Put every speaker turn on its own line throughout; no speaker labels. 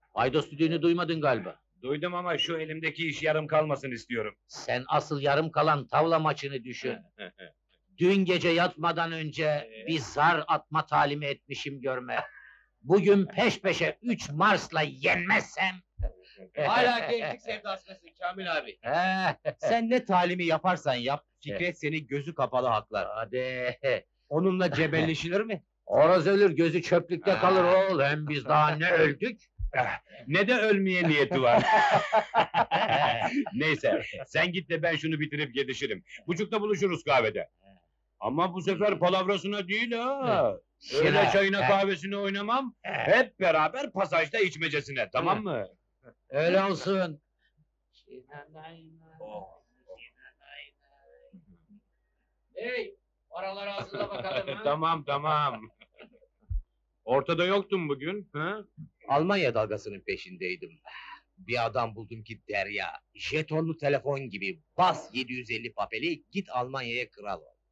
Aydos düdüğünü duymadın galiba.
Duydum ama şu elimdeki iş yarım kalmasın istiyorum.
Sen asıl yarım kalan tavla maçını düşün. Dün gece yatmadan önce bir zar atma talimi etmişim görme. Bugün peş peşe 3 Mars'la yenmezsem...
Hala gençlik sevdasındasın Kamil abi.
He,
Sen ne talimi yaparsan yap, Fikret seni gözü kapalı haklar.
hadi.
Onunla cebelleşilir mi?
Horoz ölür, gözü çöplükte kalır oğul. Hem biz daha ne öldük?
Ne de ölmeye niyeti var. Neyse, sen git de ben şunu bitirip yetişirim. Buçukta buluşuruz kahvede. Ama bu sefer palavrasına değil ha. Öyle çayına kahvesine oynamam. Hep beraber pasajda içmecesine, tamam mı?
Öyle olsun. Hey, oraları hazırla bakalım. ha?
Tamam. Ortada yoktun bugün, ha?
Almanya dalgasının peşindeydim. Bir adam buldum ki derya, jetonlu telefon gibi, bas 750 papeli, git Almanya'ya kral ol.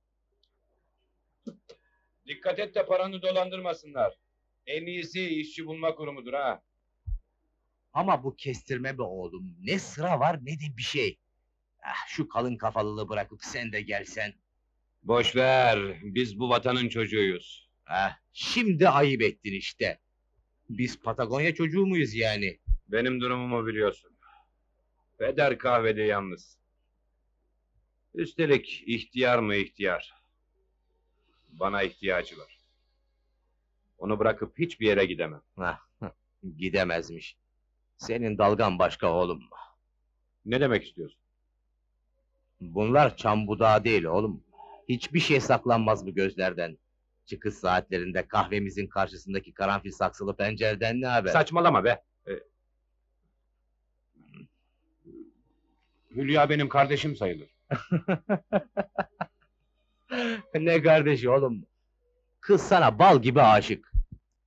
Dikkat et de paranı dolandırmasınlar. En iyisi işçi bulma kurumudur ha.
Ama bu kestirme be oğlum, ne sıra var ne de bir şey. Ah, şu kalın kafalılığı bırakıp sen de gelsen.
Boş ver, biz bu vatanın çocuğuyuz.
Ah, şimdi ayıp ettin işte. Biz Patagonya çocuğu muyuz yani?
Benim durumumu biliyorsun. Peder kahvede yalnız. Üstelik ihtiyar mı ihtiyar? Bana ihtiyacı var. Onu bırakıp hiçbir yere gidemem.
Ah, gidemezmiş. Senin dalgan başka oğlum.
Ne demek istiyorsun?
Bunlar çam budağı değil oğlum. Hiçbir şey saklanmaz bu gözlerden. Çıkış saatlerinde kahvemizin karşısındaki karanfil saksılı pencereden ne haber?
Saçmalama be! Hülya benim kardeşim sayılır.
Ne kardeşi oğlum? Kız sana bal gibi aşık.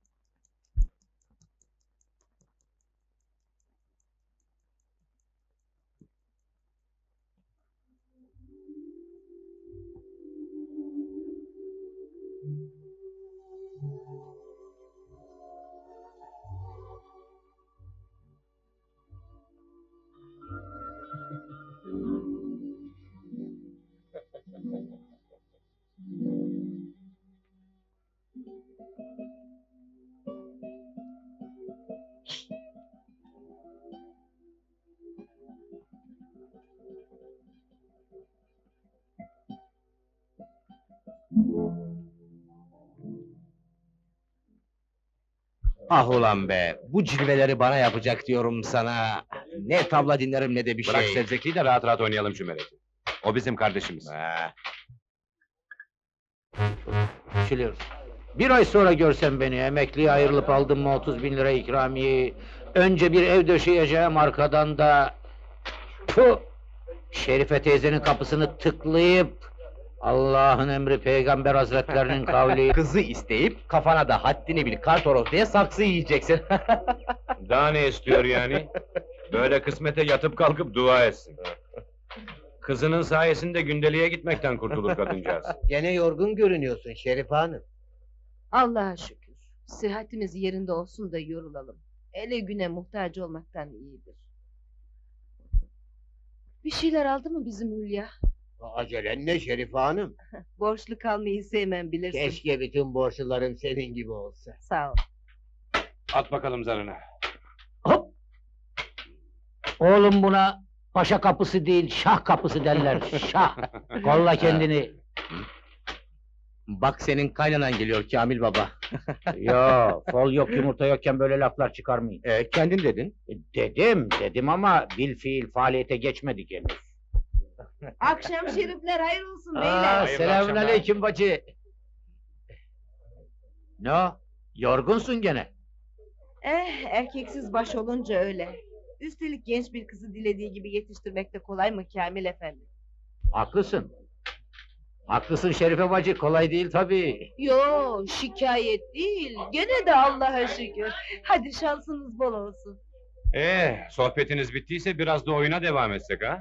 Ah ulan be, bu cilveleri bana yapacak diyorum sana. Ne tabla dinlerim ne de bir
Bırak
şey.
Sevzeki'yi de rahat rahat oynayalım şu meleki. O bizim kardeşimiz.
Ha,
Küçülür. Bir ay sonra görsen beni, emekliye ayrılıp aldım mı 30.000 lira ikramiye. Önce bir ev döşeyeceğim, arkadan da... Puh! Şerife teyzenin kapısını tıklayıp... Allah'ın emri Peygamber Hazretlerinin kavli...
kızı isteyip kafana da haddini bil kartoros diye saksı yiyeceksin.
Daha ne istiyor yani? Böyle kısmete yatıp kalkıp dua etsin. Kızının sayesinde gündeliğe gitmekten kurtulur kadıncağız.
Gene yorgun görünüyorsun Şerife Hanım.
Allah'a şükür. Sıhhatimiz yerinde olsun da yorulalım. Ele güne muhtaç olmaktan iyidir. Bir şeyler aldı mı bizim Hülya?
Acelen ne Şerife Hanım?
Borçlu kalmayı sevmem bilirsin.
Keşke bütün borçlularım senin gibi olsa.
Sağ ol.
At bakalım zarına.
Hop! Oğlum buna paşa kapısı değil, şah kapısı derler, şah! Kolla kendini!
Bak senin kaynanan geliyor Kamil baba.
Yo, fol yok, yumurta yokken böyle laflar çıkarmayın.
Kendin dedin.
Dedim ama bil fiil faaliyete geçmedik henüz.
Akşam şerifler hayır olsun
Aa,
beyler.
selamünaleyküm bacı! Ne o? Yorgunsun gene.
Erkeksiz baş olunca öyle. Üstelik genç bir kızı dilediği gibi yetiştirmek de kolay mı Kamil efendi?
Haklısın. Haklısın Şerife bacı, kolay değil tabii.
Yo, şikayet değil. Gene de Allah'a şükür. Hadi şansınız bol olsun.
Sohbetiniz bittiyse biraz da oyuna devam etsek ha?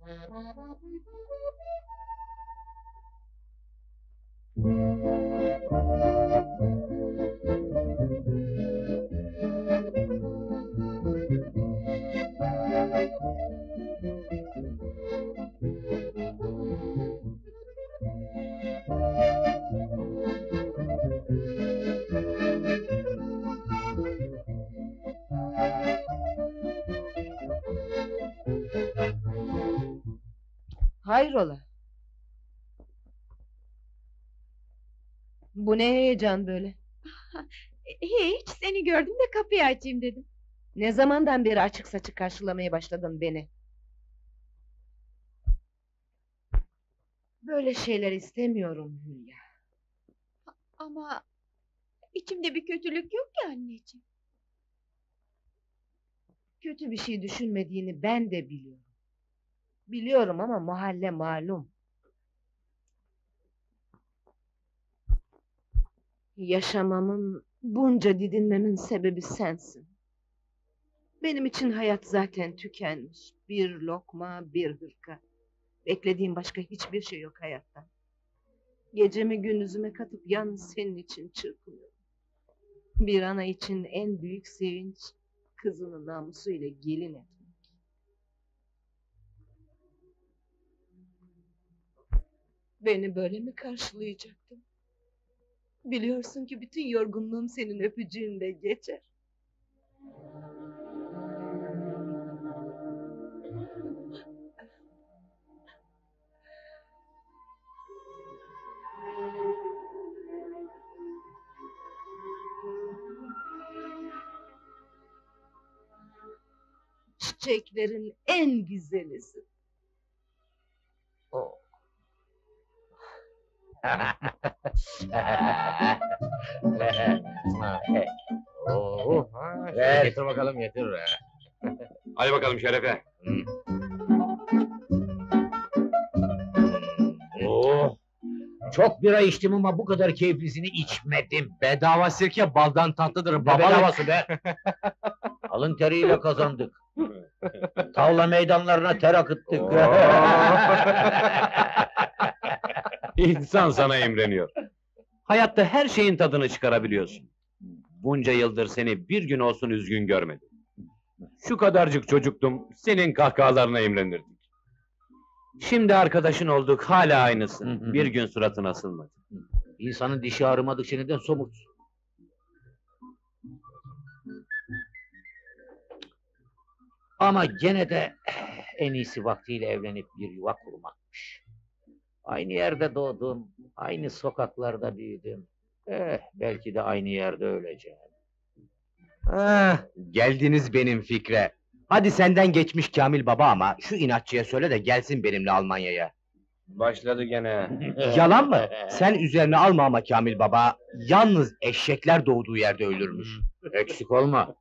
Hayrola? Bu ne heyecan böyle?
Hiç, seni gördüm de kapıyı açayım dedim.
Ne zamandan beri açık saçık karşılamaya başladın beni? Böyle şeyler istemiyorum Hülya.
Ama içimde bir kötülük yok ki anneciğim.
Kötü bir şey düşünmediğini ben de biliyorum. Biliyorum ama mahalle malum. Yaşamamın, bunca didinmemin sebebi sensin. Benim için hayat zaten tükenmiş. Bir lokma, bir hırka. Beklediğim başka hiçbir şey yok hayattan. Gecemi gündüzüme katıp yalnız senin için çırpınıyorum. Bir ana için en büyük sevinç, kızının namusuyla gelin etmek. Beni böyle mi karşılayacaktın? Biliyorsun ki bütün yorgunluğum senin öpücüğünde geçer. Çiçeklerin en güzelisin. Oh.
Oo,
Ver.
getir bakalım getir.
Hadi bakalım Şerefe.
Oh! Çok bira içtim ama bu kadar keyiflisini içmedim.
Bedava sirke baldan tatlıdır
Ne
babalık.
bedavası be? Alın teriyle kazandık. Tavla meydanlarına ter akıttık.
İnsan sana imreniyor. Hayatta her şeyin tadını çıkarabiliyorsun. Bunca yıldır seni bir gün olsun üzgün görmedim. Şu kadarcık çocuktum, senin kahkahalarına imrenirdik. Şimdi arkadaşın olduk, hala aynısın. Bir gün suratın asılmadı.
İnsanın dişi ağrımadıkça neden somurt? Ama gene de en iyisi vaktiyle evlenip bir yuva kurmakmış. Aynı yerde doğdum, aynı sokaklarda büyüdüm. Belki de aynı yerde öleceğim.
Ah, geldiniz benim fikre. Hadi senden geçmiş Kamil baba ama şu inatçıya söyle de gelsin benimle Almanya'ya.
Başladı gene.
Yalan mı? Sen üzerine alma ama Kamil baba. Yalnız eşekler doğduğu yerde ölürmüş.
Eksik olma.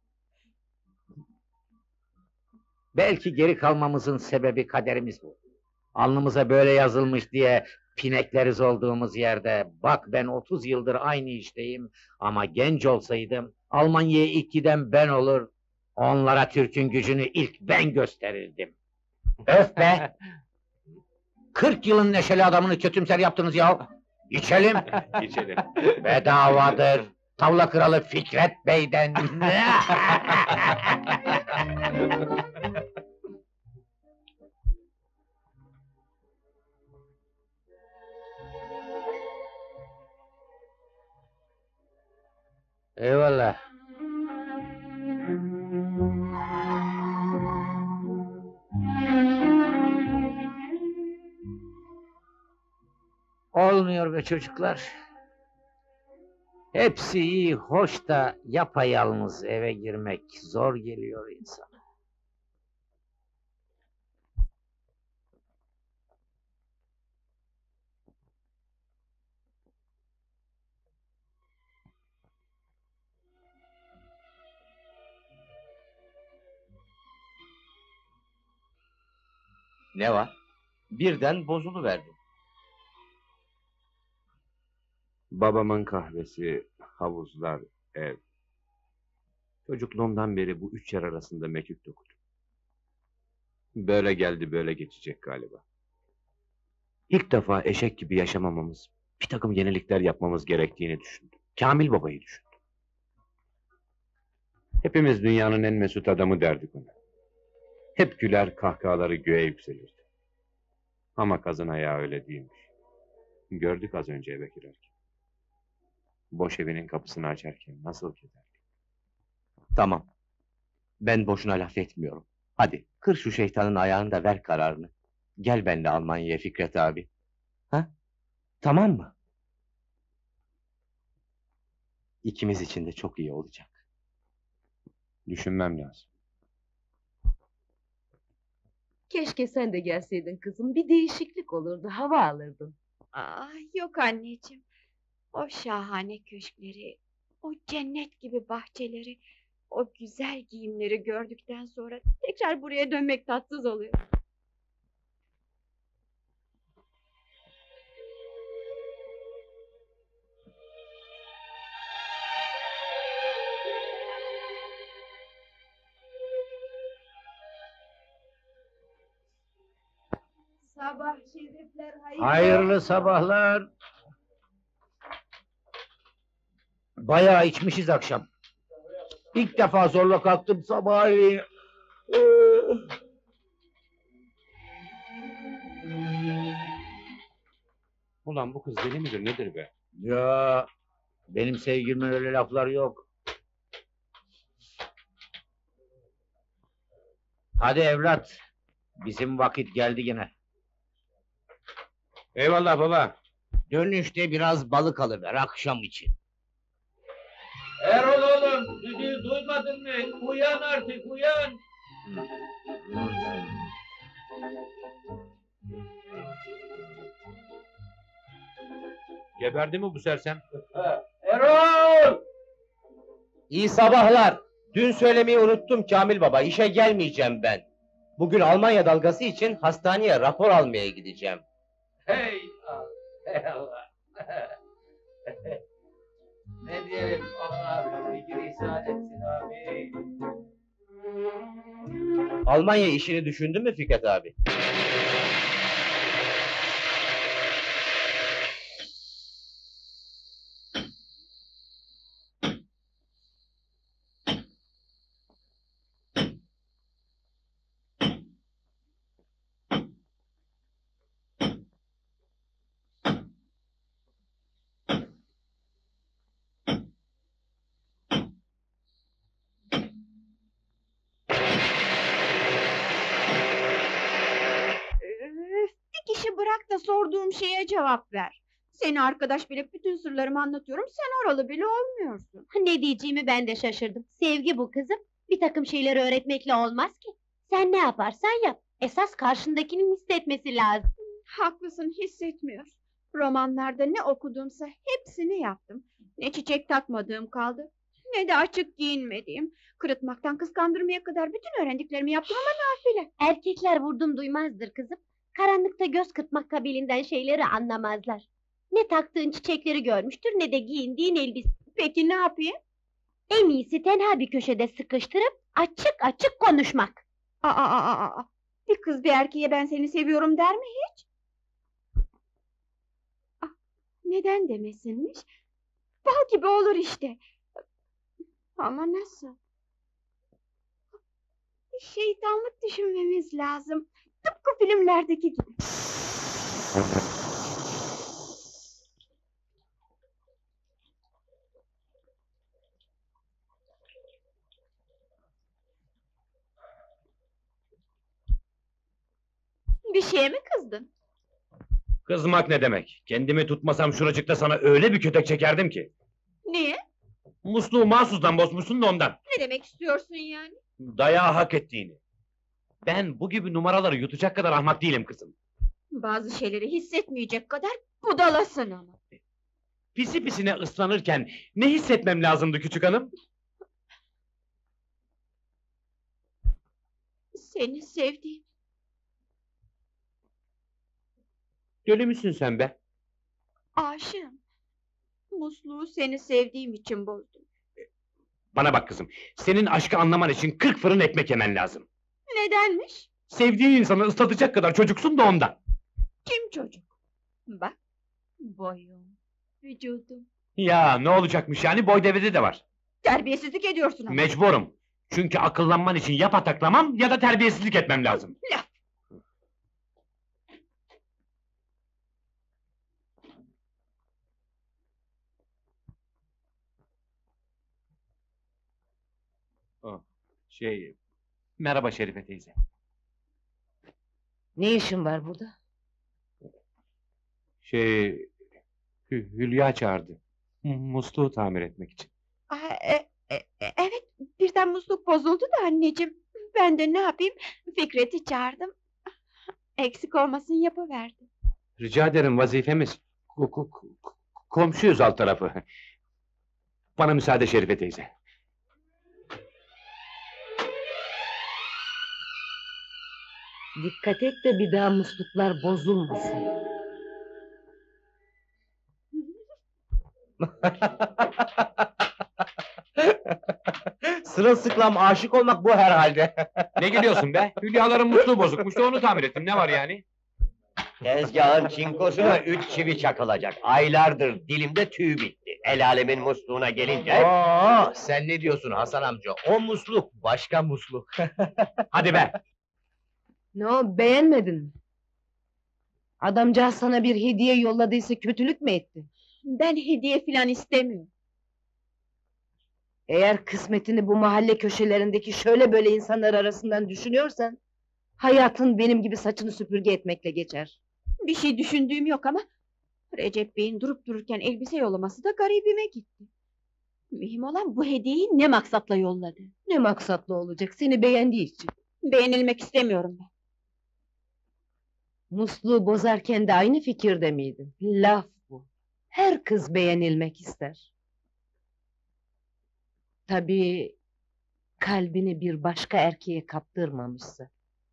Belki geri kalmamızın sebebi kaderimiz bu. Alnımıza böyle yazılmış diye pinekleriz olduğumuz yerde. Bak ben 30 yıldır aynı işteyim ama genç olsaydım Almanya'ya ilk giden ben olur. Onlara Türk'ün gücünü ilk ben gösterirdim. Öf be! 40 yılın neşeli adamını kötümser yaptınız ya. İçelim.
İçelim.
Bedavadır. Tavla kralı Fikret Bey'den. Eyvallah. Olmuyor be çocuklar. Hepsi iyi, hoş da yapayalnız eve girmek zor geliyor insana.
Ne var? Birden bozuluverdi.
Babamın kahvesi, havuzlar, ev. Çocukluğumdan beri bu üç yer arasında mekik dokudum. Böyle geldi, böyle geçecek galiba. İlk defa eşek gibi yaşamamamız, bir takım yenilikler yapmamız gerektiğini düşündüm. Kamil Baba'yı düşündüm. Hepimiz dünyanın en mesut adamı derdik ona. Hep güler, kahkahaları göğe yükselirdi. Ama kazın ayağı öyle değilmiş. Gördük az önce eve girerken. Boş evinin kapısını açarken nasıl keder.
Tamam. Ben boşuna laf etmiyorum. Hadi, kır şu şeytanın ayağını da ver kararını. Gel benimle Almanya'ya Fikret abi. Ha? Tamam mı? İkimiz için de çok iyi olacak.
Düşünmem lazım.
Keşke sen de gelseydin kızım. Bir değişiklik olurdu, hava alırdın.
Yok anneciğim. O şahane köşkleri, o cennet gibi bahçeleri, o güzel giyimleri gördükten sonra tekrar buraya dönmek tatsız oluyor.
Sabah şerifler
Hayırlı sabahlar. Bayağı içmişiz akşam. İlk defa zorla kalktım sabahleyin.
Ulan bu kız deli midir nedir be?
Ya benim sevgilimin öyle lafları yok. Hadi evlat. Bizim vakit geldi yine.
Eyvallah baba.
Dönüşte biraz balık alıver akşam için.
Erol oğlum, düdüğü duymadın mı? Uyan artık, uyan!
Geberdi mi bu sersem?
Erol!
İyi sabahlar. Dün söylemeyi unuttum Kamil Baba. İşe gelmeyeceğim ben. Bugün Almanya dalgası için hastaneye rapor almaya gideceğim.
Hey Allah! Ne diyelim Allah fikir ihsan etsin abi.
Almanya işini düşündün mü Fikret abi?
Bir kişi bırak da sorduğum şeye cevap ver. Seni arkadaş bilip bütün sırlarımı anlatıyorum, sen oralı bile olmuyorsun.
Ne diyeceğimi ben de şaşırdım. Sevgi bu kızım. Bir takım şeyleri öğretmekle olmaz ki. Sen ne yaparsan yap. Esas karşındakinin hissetmesi lazım.
Haklısın, hissetmiyor. Romanlarda ne okudumsa hepsini yaptım. Ne çiçek takmadığım kaldı, ne de açık giyinmediğim. Kırıtmaktan kıskandırmaya kadar bütün öğrendiklerimi yaptım ama nafile.
Erkekler vurdum duymazdır kızım. Karanlıkta göz kırpmak kabilinden şeyleri anlamazlar. Ne taktığın çiçekleri görmüştür ne de giyindiğin elbise.
Peki ne yapayım?
En iyisi tenha bir köşede sıkıştırıp açık açık konuşmak.
Bir kız bir erkeğe ben seni seviyorum der mi hiç? Neden demesinmiş? Bal gibi olur işte. Ama nasıl? Bir şeytanlık düşünmemiz lazım. Tıpkı filmlerdeki gibi. Bir şeye mi kızdın?
Kızmak ne demek? Kendimi tutmasam şuracıkta sana öyle bir kötek çekerdim ki.
Niye?
Musluğu mahsustan bozmuşsun da ondan.
Ne demek istiyorsun yani?
Dayağı hak ettiğini. Ben bu gibi numaraları yutacak kadar ahmak değilim kızım.
Bazı şeyleri hissetmeyecek kadar budalasın ama.
Pisi pisine ıslanırken ne hissetmem lazımdı küçük hanım?
Seni sevdiğim.
Deli misin sen be?
Aşığım. Musluğu seni sevdiğim için bozdum.
Bana bak kızım, senin aşkı anlaman için 40 fırın ekmek yemen lazım.
Nedenmiş?
Sevdiğin insanı ıslatacak kadar çocuksun da ondan.
Kim çocuk? Bak, boyum, vücudum.
Ya ne olacakmış yani, boy devede de var.
Terbiyesizlik ediyorsun ama.
Mecburum. Çünkü akıllanman için ya pataklamam ya da terbiyesizlik etmem lazım.
Laf!
Merhaba Şerife teyze.
Ne işin var burada?
Hülya çağırdı. Musluğu tamir etmek için.
Evet, birden musluk bozuldu da anneciğim. Ben de ne yapayım? Fikret'i çağırdım. Eksik olmasın yapıverdi.
Rica ederim, vazifemiz. Komşuyuz alt tarafı. Bana müsaade Şerife teyze.
Dikkat et de bir daha musluklar bozulmasın.
Sırılsıklam aşık olmak bu herhalde.
Ne gülüyorsun be? Hülyaların musluğu bozukmuş da onu tamir ettim. Ne var yani?
Tezgahın çinkosuna 3 çivi çakılacak. Aylardır dilimde tüy bitti. El alemin musluğuna gelince...
Oo, sen ne diyorsun Hasan amca? O musluk başka musluk.
Hadi be!
Ne o, beğenmedin mi? Adamcağız sana bir hediye yolladıysa kötülük mü etti?
Ben hediye filan istemiyorum.
Eğer kısmetini bu mahalle köşelerindeki şöyle böyle insanlar arasından düşünüyorsan... ...hayatın benim gibi saçını süpürge etmekle geçer.
Bir şey düşündüğüm yok ama... Recep Bey'in durup dururken elbise yollaması da garibime gitti. Mühim olan bu hediyeyi ne maksatla yolladı?
Ne maksatlı olacak, seni beğendiği için.
Beğenilmek istemiyorum ben.
Musluğu bozarken de aynı fikirde miydin? Laf bu. Her kız beğenilmek ister. Tabii... ...kalbini bir başka erkeğe kaptırmamışsa.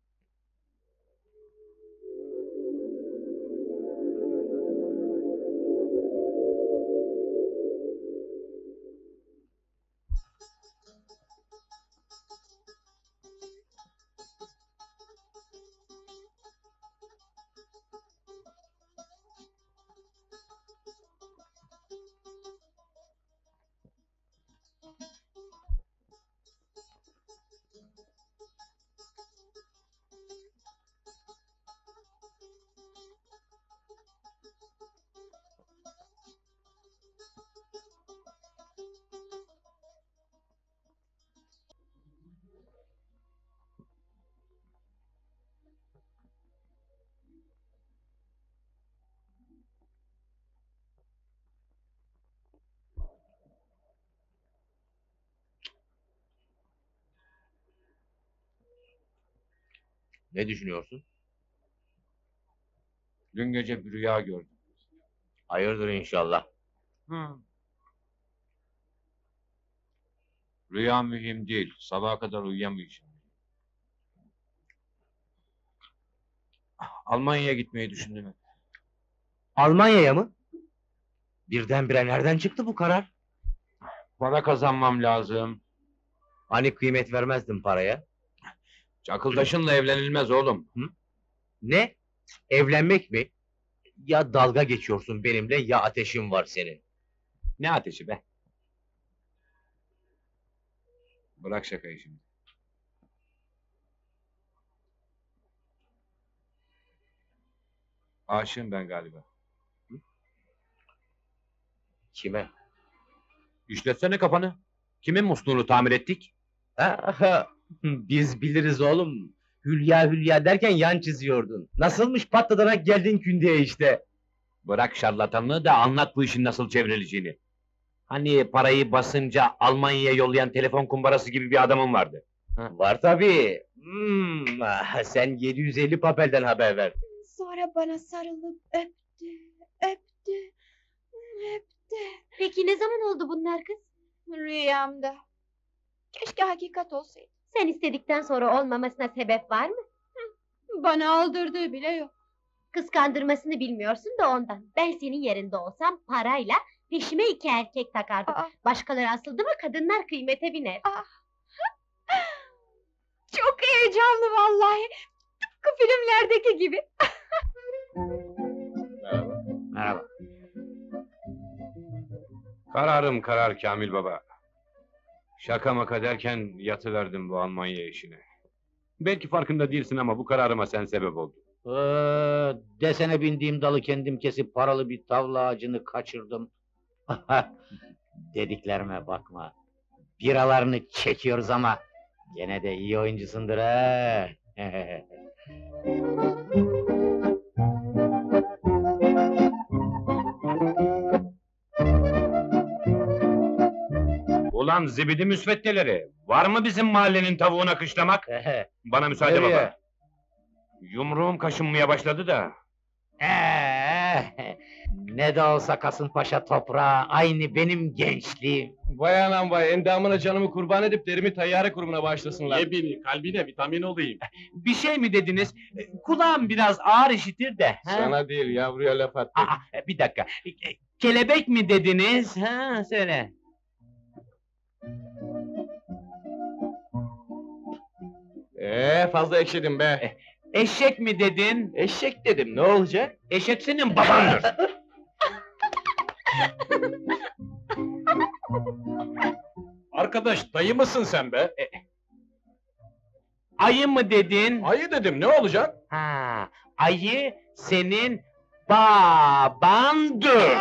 Ne düşünüyorsun?
Dün gece bir rüya gördüm.
Hayırdır inşallah.
Rüya mühim değil. Sabaha kadar uyuyamayacağım. Almanya'ya gitmeyi düşündüm.
Almanya'ya mı? Birdenbire nereden çıktı bu karar?
Para kazanmam lazım.
Hani kıymet vermezdin paraya?
Çakıldaşınla evlenilmez oğlum.
Ne? Evlenmek mi? Ya dalga geçiyorsun benimle ya ateşin var senin.
Ne ateşi be? Bırak şakayı şimdi. Aşığım ben galiba.
Kime?
İşletsene kafanı. Kimin musluğunu tamir ettik?
Biz biliriz oğlum. Hülya Hülya derken yan çiziyordun. Nasılmış patladanak geldin kündeye işte.
Bırak şarlatanlığı da anlat bu işin nasıl çevrileceğini. Hani parayı basınca Almanya'ya yollayan telefon kumbarası gibi bir adamın vardı.
Var tabii. Sen 750 papelden haber ver.
Sonra bana sarılıp öptü, öptü, öptü.
Peki ne zaman oldu bunlar kız?
Rüyamda. Keşke hakikat olsaydı.
Sen istedikten sonra olmamasına sebep var mı?
Bana aldırdığı bile yok.
Kıskandırmasını bilmiyorsun da ondan. Ben senin yerinde olsam parayla peşime 2 erkek takardım.
Aa.
Başkaları asıldı mı kadınlar kıymete biner.
Çok heyecanlı vallahi. filmlerdeki gibi.
Merhaba.
Merhaba.
Kararım karar Kamil baba. Şaka maka derken yatıverdim bu Almanya işine. Belki farkında değilsin ama bu kararıma sen sebep oldun.
Desene bindiğim dalı kendim kesip paralı bir tavla ağacını kaçırdım. Dediklerime bakma. Biralarını çekiyoruz ama gene de iyi oyuncusundur ha.
Ulan zibidi müsveddeleri! Var mı bizim mahallenin tavuğuna kışlamak? Bana müsaade
Nereye?
baba. Yumruğum kaşınmaya başladı da.
Ne de olsa Kasımpaşa toprağı aynı benim gençliğim.
Vay anam vay, endamına canımı kurban edip derimi tayyare kurumuna başlasınlar.
Ye beni, kalbine vitamin olayım.
Bir şey mi dediniz? Kulağım biraz ağır işitir de. ha?
Sana değil, yavruya laf attım.
Bir dakika. Kelebek mi dediniz? Ha, söyle.
Fazla ekşidim be.
Eşek mi dedin?
Eşek dedim, ne olacak?
Eşek senin babandır.
Arkadaş, dayı mısın sen be?
Ayı mı dedin?
Ayı dedim, ne olacak?
Ha, ayı senin babandır.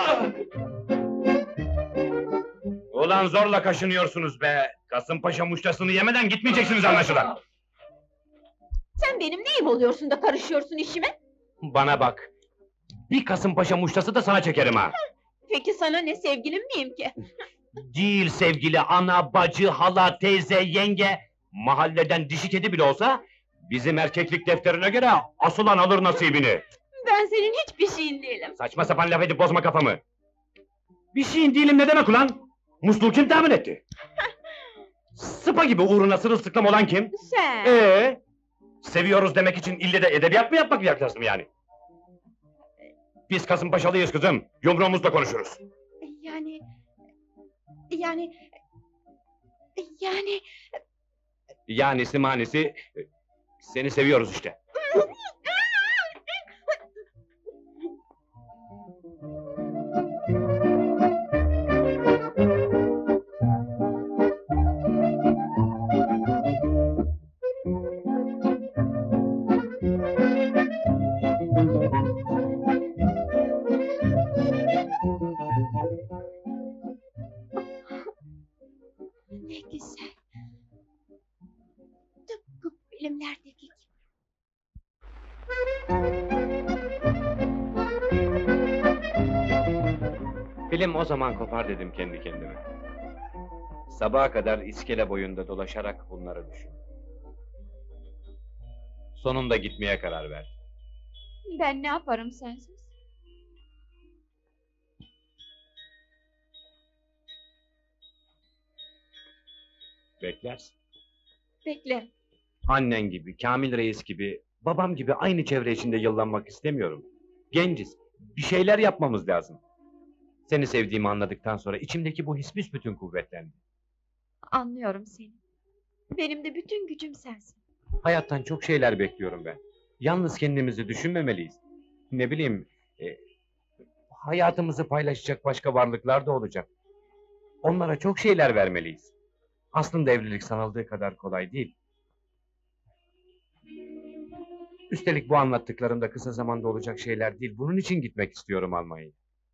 Ulan zorla kaşınıyorsunuz be! Kasımpaşa muştasını yemeden gitmeyeceksiniz anlaşılan!
Sen benim neyim oluyorsun da karışıyorsun işime?
Bana bak! Bir Kasımpaşa muştası da sana çekerim ha!
Peki sana ne, sevgilim miyim ki?
Değil sevgili ana, bacı, hala, teyze, yenge... Mahalleden dişi kedi bile olsa... Bizim erkeklik defterine göre asılan alır nasibini!
Ben senin hiçbir şeyin değilim.
Saçma sapan laf edip bozma kafamı! Bir şeyin değilim ne demek ulan? Musluğu kim tahmin etti? Sıpa gibi uğruna sırılsıklam olan kim?
Sen.
Seviyoruz demek için ille de edebiyat mı yapmak lazım yani? Biz Kasımpaşalıyız kızım, yumruğumuzla konuşuruz.
Yani... Yani... Yani...
Yanisi manisi... Seni seviyoruz işte.
Ne güzel. Tıpkı filmlerdeki gibi.
Film o zaman kopar dedim kendi kendime. Sabaha kadar iskele boyunda dolaşarak bunları düşün. Sonunda gitmeye karar verdim.
Ben ne yaparım sensiz?
Beklersin.
Beklerim.
Annen gibi, Kamil Reis gibi, babam gibi aynı çevre içinde yıllanmak istemiyorum. Genciz, bir şeyler yapmamız lazım. Seni sevdiğimi anladıktan sonra içimdeki bu his büsbütün kuvvetlendi.
Anlıyorum seni. Benim de bütün gücüm sensin.
Hayattan çok şeyler bekliyorum ben. Yalnız kendimizi düşünmemeliyiz. Ne bileyim, hayatımızı paylaşacak başka varlıklar da olacak. Onlara çok şeyler vermeliyiz. Aslında evlilik sanıldığı kadar kolay değil. Üstelik bu anlattıklarım da kısa zamanda olacak şeyler değil. Bunun için gitmek istiyorum Almanya'ya.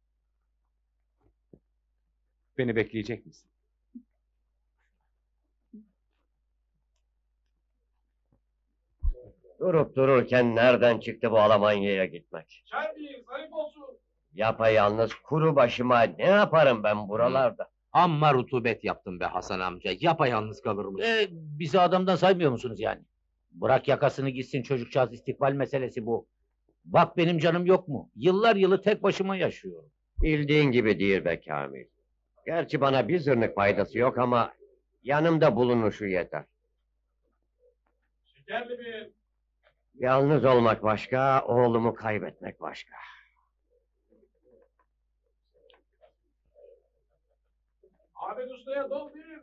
Beni bekleyecek misin?
Durup dururken nereden çıktı bu Almanya'ya gitmek?
Çay değil, zayıf olsun.
Yapayalnız kuru başıma ne yaparım ben buralarda?
Amma rutubet yaptım be Hasan amca. Yapayalnız kalırmış.
Bizi adamdan saymıyor musunuz yani? Bırak yakasını gitsin, çocukcağız istikbal meselesi bu. Bak benim canım yok mu? Yıllar yılı tek başıma yaşıyorum.
Bildiğin gibi değil be Kamil. Gerçi bana bir zırnık faydası yok ama yanımda bulunuşu yeter.
Şekerli bir.
Yalnız olmak başka, oğlumu kaybetmek başka.
Ahmet Usta'ya dol bir.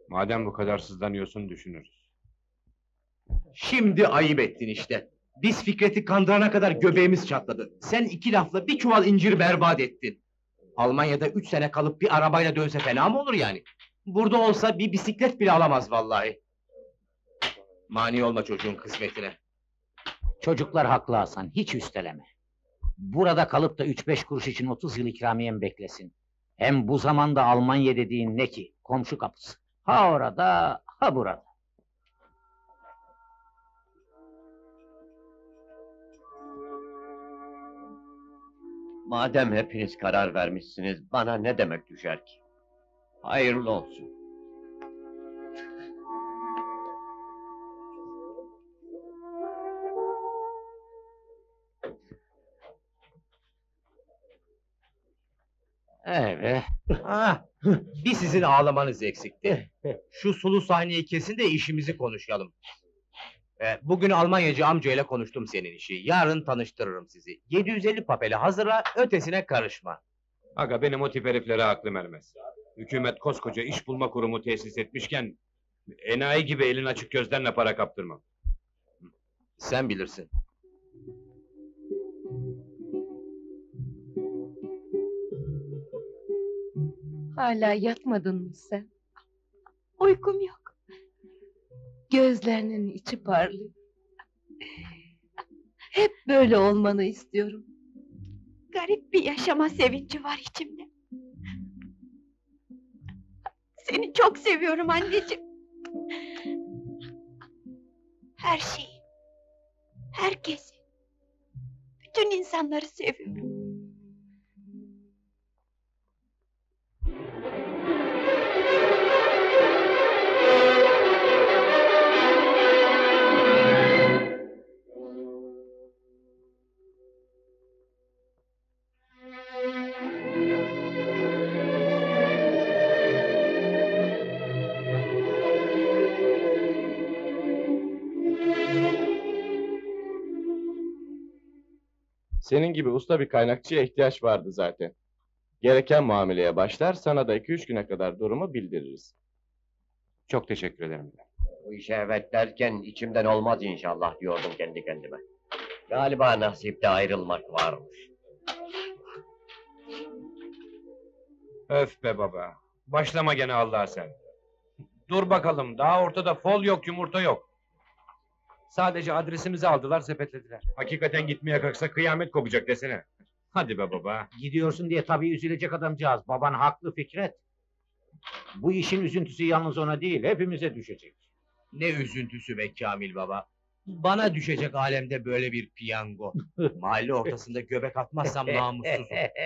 Madem bu kadar sızlanıyorsun düşünürüz.
Şimdi ayıp ettin işte. Biz Fikret'i kandırana kadar göbeğimiz çatladı. Sen iki lafla bir çuval incir berbat ettin. Almanya'da 3 sene kalıp bir arabayla dönse fena mı olur yani? Burada olsa bir bisiklet bile alamaz vallahi. Mani olma çocuğun kısmetine.
Çocuklar haklı Hasan, hiç üsteleme. Burada kalıp da 3-5 kuruş için 30 yıl ikramiye mi beklesin? Hem bu zamanda Almanya dediğin ne ki? Komşu kapısı. Ha orada, ha burada.
Madem hepiniz karar vermişsiniz, bana ne demek düşer ki? Hayırlı olsun.
Evet.
Ah, bir sizin ağlamanız eksikti. Şu sulu sahneyi kesin de işimizi konuşalım. Bugün Almanyacı amcayla konuştum senin işi. Yarın tanıştırırım sizi. 750 papeli hazırla, ötesine karışma.
Aga benim o tip heriflere aklım ermez. Hükümet koskoca iş bulma kurumu tesis etmişken... ...enayi gibi elin açık gözlerle para kaptırmam.
Sen bilirsin.
Hala yatmadın mı sen?
Uykum yok.
Gözlerinin içi parlıyor. Hep böyle olmanı istiyorum.
Garip bir yaşama sevinci var içimde. Seni çok seviyorum anneciğim. Her şeyi, herkesi, bütün insanları seviyorum.
Senin gibi usta bir kaynakçıya ihtiyaç vardı zaten. Gereken muameleye başlar, sana da 2-3 güne kadar durumu bildiririz.
Çok teşekkür ederim.
Bu işe evet derken içimden olmaz inşallah diyordum kendi kendime. Galiba nasipte ayrılmak varmış.
Öf be baba. Başlama gene Allah'a sen. Dur bakalım, daha ortada fol yok, yumurta yok. Sadece adresimizi aldılar, sepetlediler. Hakikaten gitmeye kalksa kıyamet kopacak desene. Hadi be baba.
Gidiyorsun diye tabii üzülecek adamcağız. Baban haklı Fikret. Bu işin üzüntüsü yalnız ona değil, hepimize düşecek.
Ne üzüntüsü be Kamil baba. Bana düşecek alemde böyle bir piyango. Mahalle ortasında göbek atmazsam namussuzum.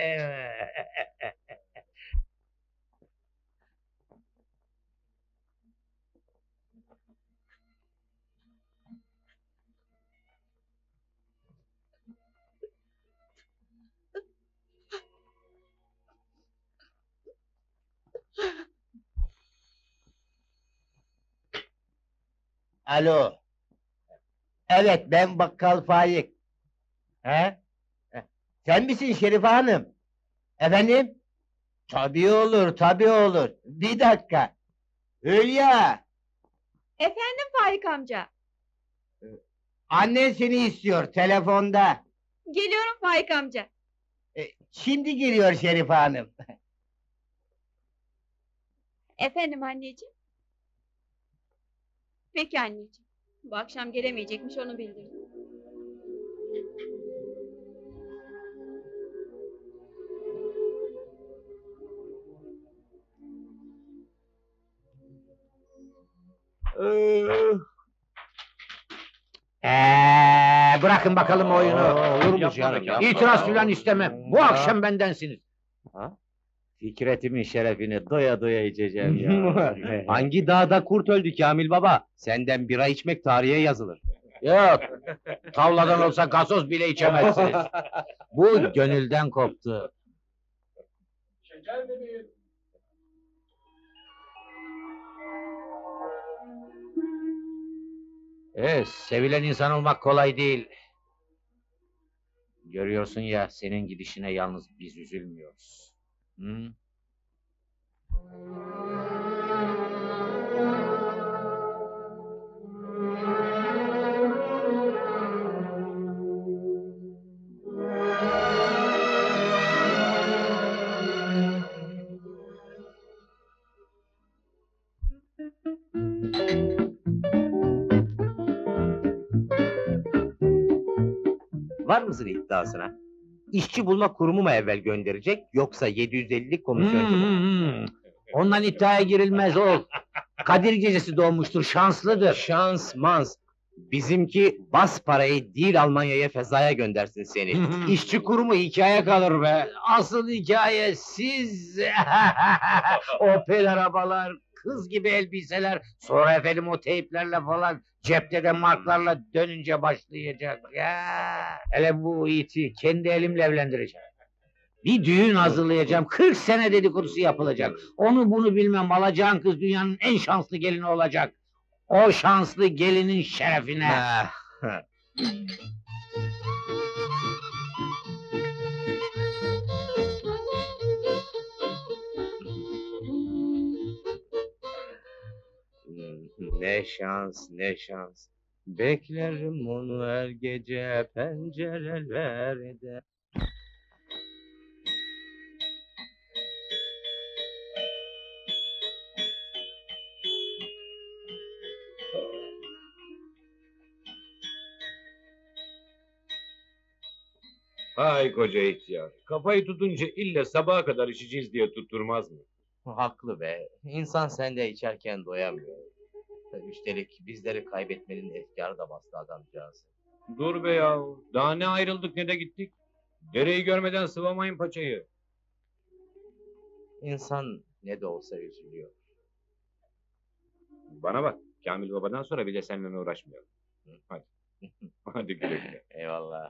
Alo. Evet, ben bakkal Faik. He? Sen misin Şerife Hanım? Efendim? Tabii olur, tabii olur. Bir dakika. Hülya,
Efendim Faik amca.
annen seni istiyor telefonda.
Geliyorum Faik amca.
Şimdi geliyor Şerife Hanım.
Efendim anneciğim. Peki anneciğim. Bu akşam gelemeyecekmiş, onu bildirdim.
Bırakın bakalım oyunu.
Olur mu
Yapma
canım?
be Kamil.
İtiraz filan istemem. Bu akşam bendensiniz.
Ha?
Fikretimin şerefini doya doya içeceğim ya.
Hangi dağda kurt öldü Kamil baba? Senden bira içmek tarihe yazılır.
Yok. Tavladan olsa gazoz bile içemezsiniz. Bu gönülden koptu.
Şeker bebeğim.
Sevilen insan olmak kolay değil. Görüyorsun ya, senin gidişine yalnız biz üzülmüyoruz. Hı?
Var mısın iddiasına? İşçi bulma kurumu mu evvel gönderecek yoksa 750'lik komisyoncu mu?
Ondan iddiaya girilmez oğul. Kadir gecesi doğmuştur, şanslıdır.
Şans mans. Bizimki bas parayı değil Almanya'ya fezaya göndersin seni. İşçi kurumu hikaye kalır be.
Asıl hikaye siz. Opel arabalar, kız gibi elbiseler, sonra efendim o teyplerle falan, cepte de marklarla dönünce başlayacak. Ya. Hele bu iti kendi elimle evlendireceğim. Bir düğün hazırlayacağım, 40 sene dedikodusu yapılacak. Onu bunu bilmem, alacağın kız dünyanın en şanslı gelini olacak. O şanslı gelinin şerefine.
Ah, ne şans, ne şans. Beklerim onu her gece pencerelerde.
Hay koca ihtiyar. Kafayı tutunca ille sabaha kadar içeceğiz diye tutturmaz mı?
Haklı be. İnsan sende içerken doyamıyor. Üstelik bizleri kaybetmenin efkarı da bastı adamcağız.
Dur be yahu. Daha ne ayrıldık ne de gittik. Dereyi görmeden sıvamayın paçayı.
İnsan ne de olsa üzülüyor.
Bana bak. Kamil babadan sonra bir de seninle uğraşmayalım. Hadi. Hadi güle güle.
Eyvallah.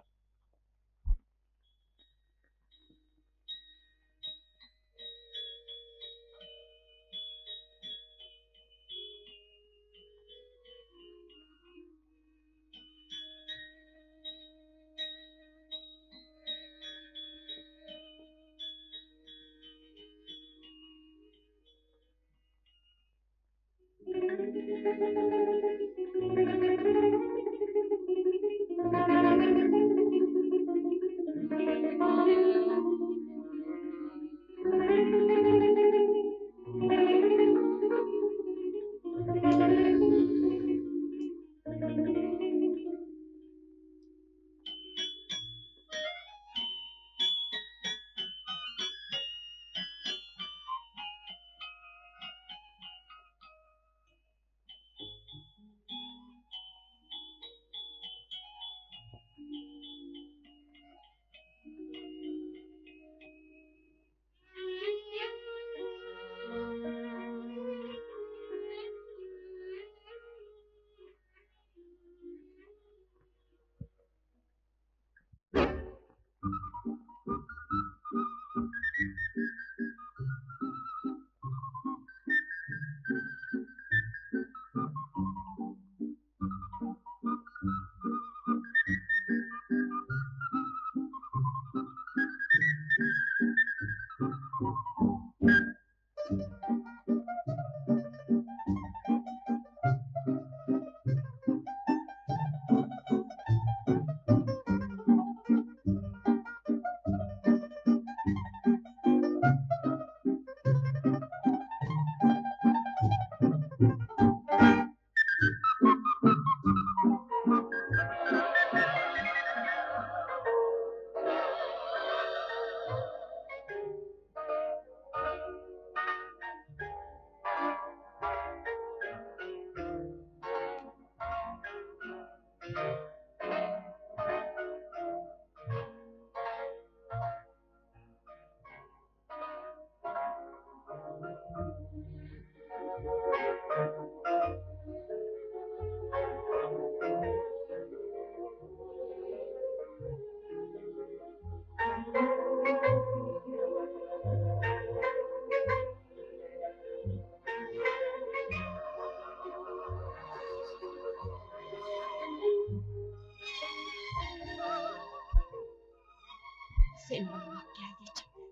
Senin olmak geldi içime.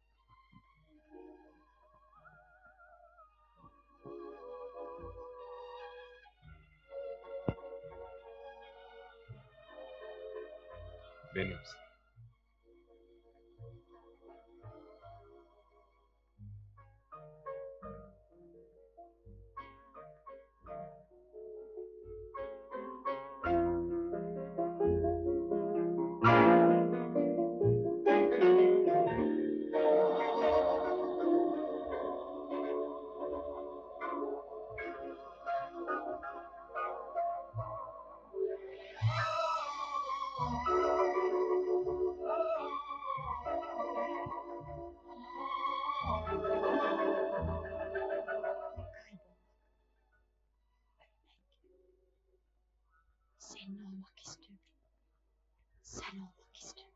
Benimsin.
Seninle olmak istiyorum. Sen olmak istiyorum.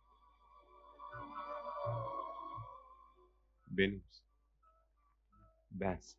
Benimsin. Bensin.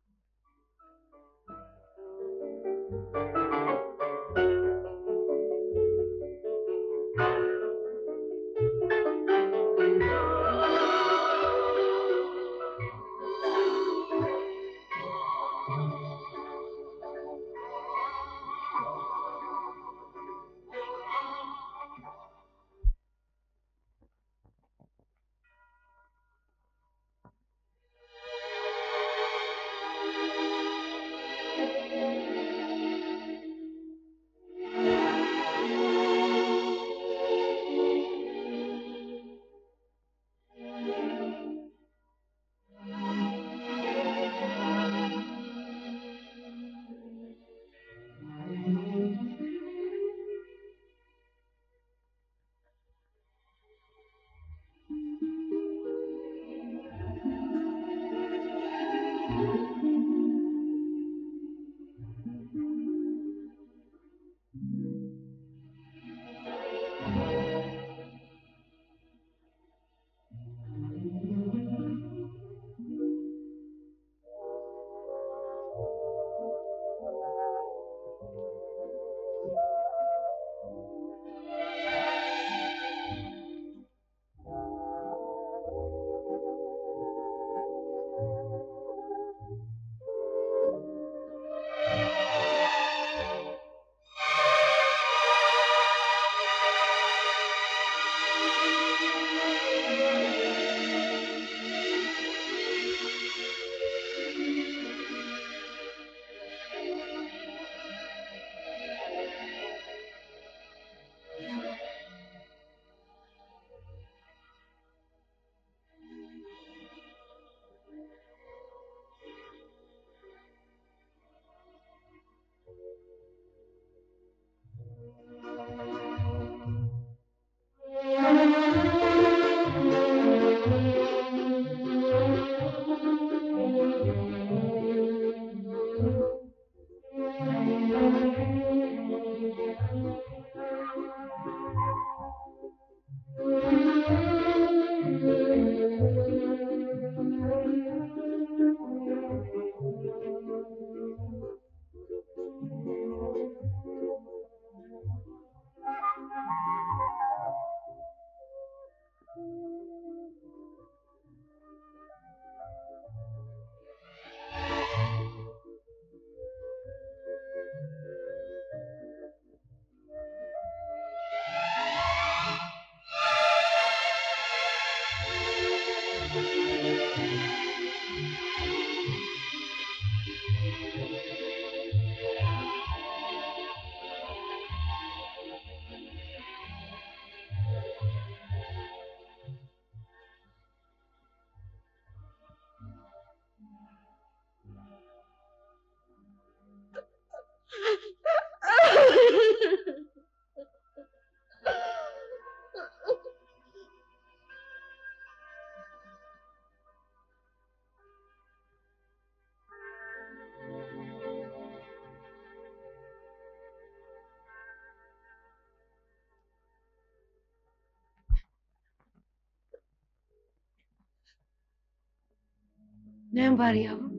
Ne var yavrum?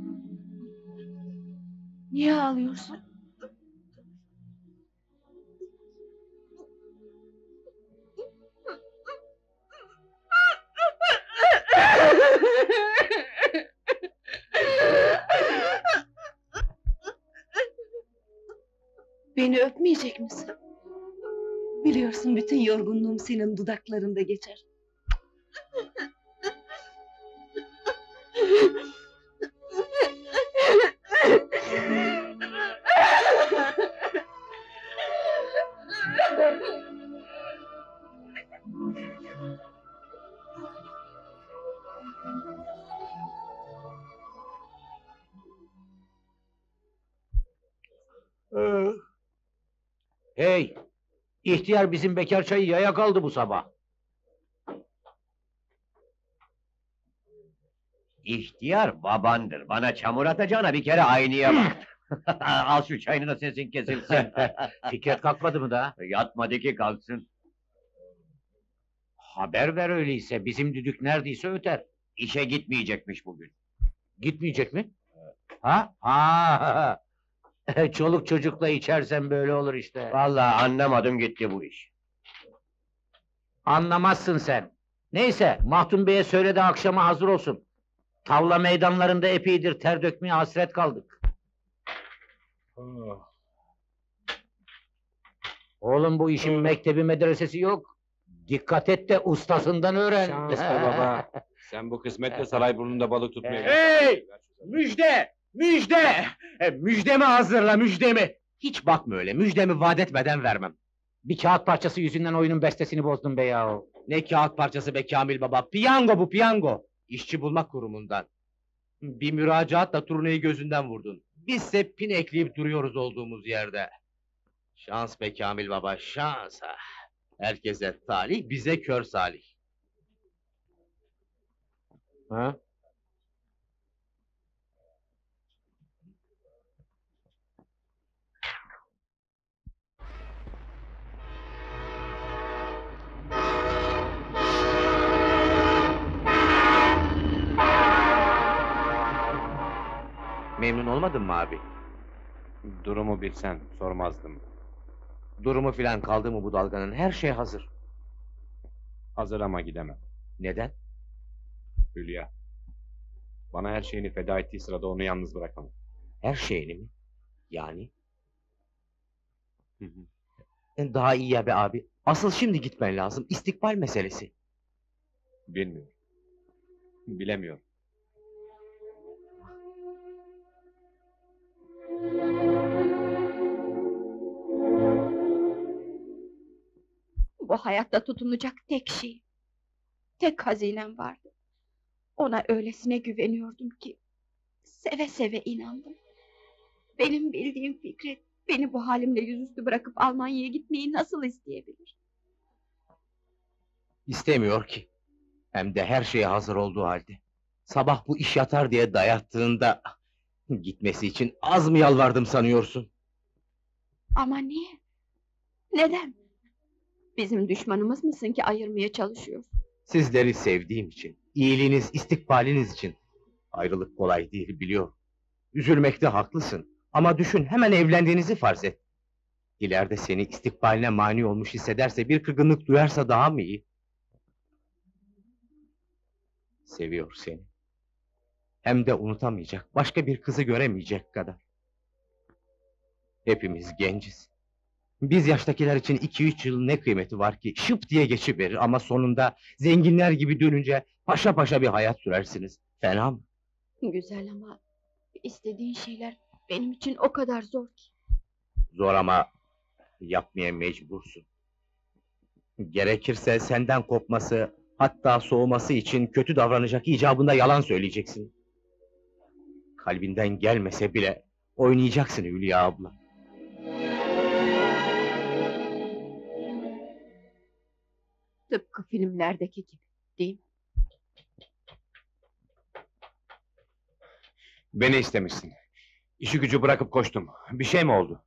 Niye ağlıyorsun? Beni öpmeyecek misin? Biliyorsun bütün yorgunluğum senin dudaklarında geçer.
Hey! İhtiyar bizim bekar çayı yaya kaldı bu sabah.
İhtiyar babandır. Bana çamur atacağına bir kere aynaya bak. Al şu çayını da sesin kesilsin.
Fikret kalkmadı mı daha?
Yatmadı ki kalksın.
Haber ver öyleyse, bizim düdük neredeyse öter.
İşe gitmeyecekmiş bugün.
Gitmeyecek mi? Ha? Ha! Çoluk çocukla içersen böyle olur işte.
Vallahi anlamadım gitti bu iş.
Anlamazsın sen. Neyse, Mahdum Bey'e söyle de akşama hazır olsun. Tavla meydanlarında epeydir ter dökmeye hasret kaldık. Oğlum bu işin mektebi medresesi yok. Dikkat et de ustasından öğren.
Şans be baba. Sen bu kısmetle Sarayburnu'nda balık tutmaya
Hey! Müjde! Müjde! Müjdemi hazırla, müjdemi! Hiç bakma öyle, müjdemi vaat etmeden vermem.
Bir kağıt parçası yüzünden oyunun bestesini bozdun be yahu.
Ne kağıt parçası be Kamil baba, piyango bu piyango! İşçi bulmak kurumundan. Bir müracaatla turnayı gözünden vurdun. Bizse pin ekleyip duruyoruz olduğumuz yerde. Şans be Kamil baba, şans! Herkese talih, bize kör salih.
Ha?
Memnun olmadın mı abi?
Durumu bilsen sormazdım.
Durumu filan kaldı mı bu dalganın? Her şey hazır.
Hazır ama gidemem.
Neden?
Hülya. Bana her şeyini feda ettiği sırada onu yalnız bırakamam.
Her şeyini mi? Yani?
Hı hı.
Daha iyi ya be abi. Asıl şimdi gitmen lazım. İstikbal meselesi.
Bilmiyorum. Bilemiyorum.
Bu hayatta tutunacak tek şey, tek hazinem vardı. Ona öylesine güveniyordum ki, seve seve inandım. Benim bildiğim Fikret, beni bu halimle yüzüstü bırakıp Almanya'ya gitmeyi nasıl isteyebilir?
İstemiyor ki. Hem de her şeye hazır olduğu halde. Sabah bu iş yatar diye dayattığında... Gitmesi için az mı yalvardım sanıyorsun?
Ama niye? Neden? Bizim düşmanımız mısın ki ayırmaya çalışıyorsun?
Sizleri sevdiğim için, iyiliğiniz, istikbaliniz için. Ayrılık kolay değil biliyorum. Üzülmekte haklısın. Ama düşün, hemen evlendiğinizi farz et. İleride seni istikbaline mani olmuş hissederse, bir kırgınlık duyarsa daha mı iyi? Seviyor seni. Hem de unutamayacak, başka bir kızı göremeyecek kadar. Hepimiz genciz. Biz yaştakiler için 2-3 yıl ne kıymeti var ki, şıp diye geçiverir ama sonunda zenginler gibi dönünce paşa paşa bir hayat sürersiniz. Fena mı?
Güzel ama istediğin şeyler benim için o kadar zor ki.
Zor ama yapmaya mecbursun. Gerekirse senden kopması, hatta soğuması için kötü davranacak icabında yalan söyleyeceksin. Kalbinden gelmese bile oynayacaksın Hülya abla.
Tıpkı filmlerdeki gibi, değil mi?
Beni istemişsin. İşi gücü bırakıp koştum. Bir şey mi oldu?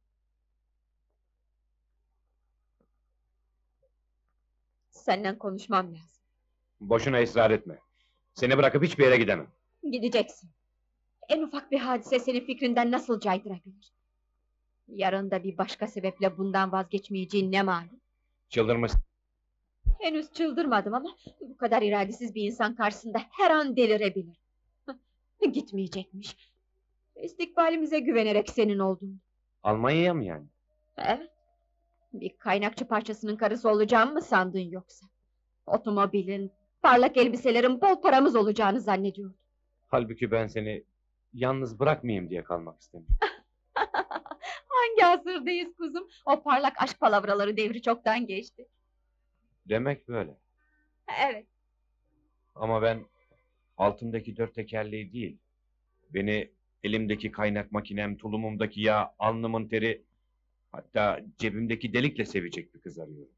Senden konuşmam lazım.
Boşuna ısrar etme. Seni bırakıp hiçbir yere gidemem.
Gideceksin. En ufak bir hadise seni fikrinden nasıl caydırabilir? Yarın da bir başka sebeple bundan vazgeçmeyeceğin ne malum?
Çıldırmış.
Henüz çıldırmadım ama bu kadar iradesiz bir insan karşısında her an delirebilir. Gitmeyecekmiş. İstikbalimize güvenerek senin oldum.
Almanya'ya mı yani?
Evet. Bir kaynakçı parçasının karısı olacağımı mı sandın yoksa? Otomobilin, parlak elbiselerin, bol paramız olacağını zannediyordum.
Halbuki ben seni yalnız bırakmayayım diye kalmak istedim.
Hangi asırdayız kuzum? O parlak aşk palavraları devri çoktan geçti.
Demek böyle.
Evet.
Ama ben altımdaki dört tekerleği değil, beni elimdeki kaynak makinem, tulumumdaki yağ, alnımın teri, hatta cebimdeki delikle sevecek bir kız arıyorum.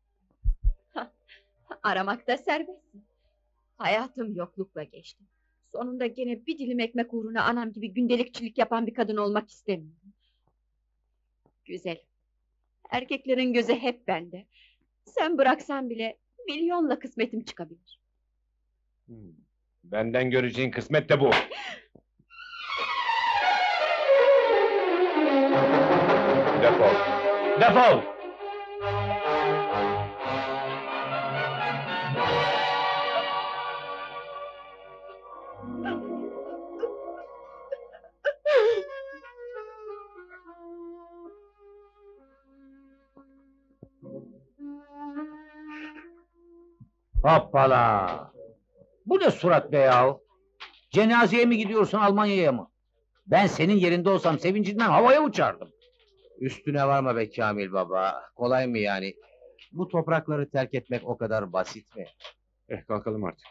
Aramakta serbestsin. Hayatım yoklukla geçti. Sonunda gene bir dilim ekmek uğruna anam gibi gündelikçilik yapan bir kadın olmak istemiyorum. Güzel. Erkeklerin gözü hep bende. Sen bıraksan bile milyonla kısmetim çıkabilir.
Benden göreceğin kısmet de bu. Defol. Defol!
Hoppala! Bu ne surat be yahu? Cenazeye mi gidiyorsun, Almanya'ya mı? Ben senin yerinde olsam sevincinden havaya uçardım.
Üstüne varma be Kamil baba. Kolay mı yani? Bu toprakları terk etmek o kadar basit mi?
Kalkalım artık.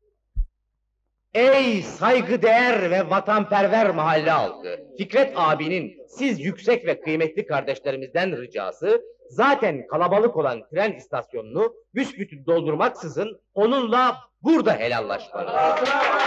Ey saygıdeğer ve vatanperver mahalle halkı! Fikret abinin siz yüksek ve kıymetli kardeşlerimizden ricası, zaten kalabalık olan tren istasyonunu büsbütün doldurmaksızın onunla burada helallaşmanız.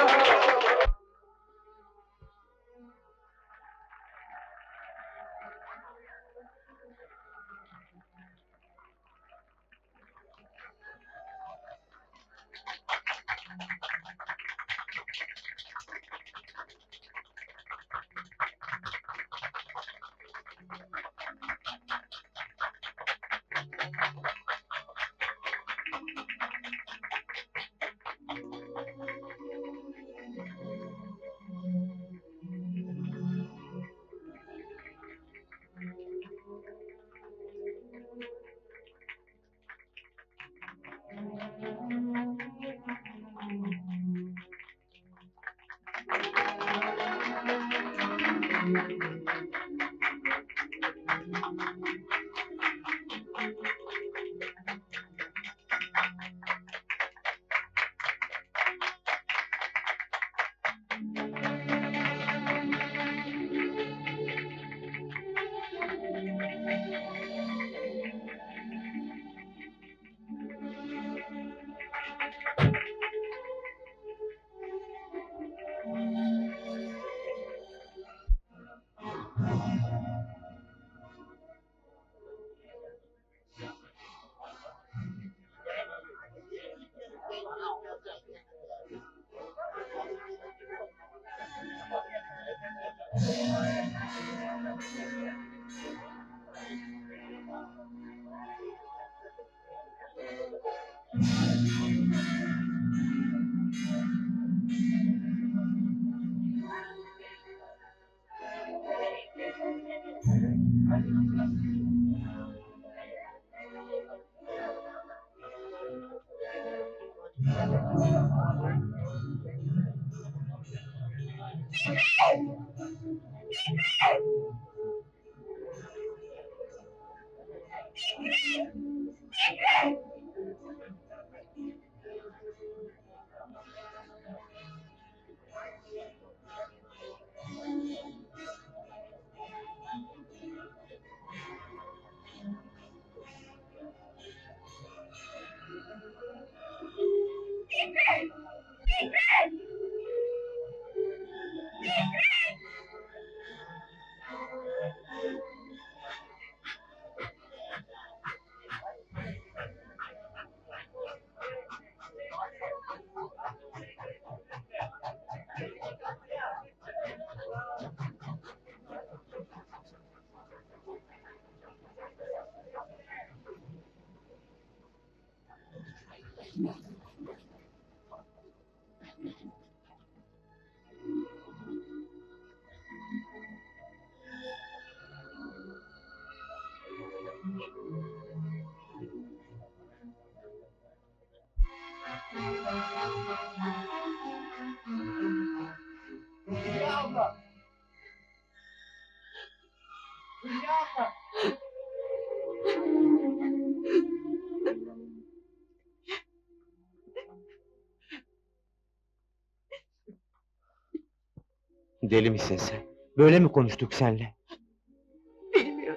Deli misin sen? Böyle mi konuştuk senle?
Bilmiyorum.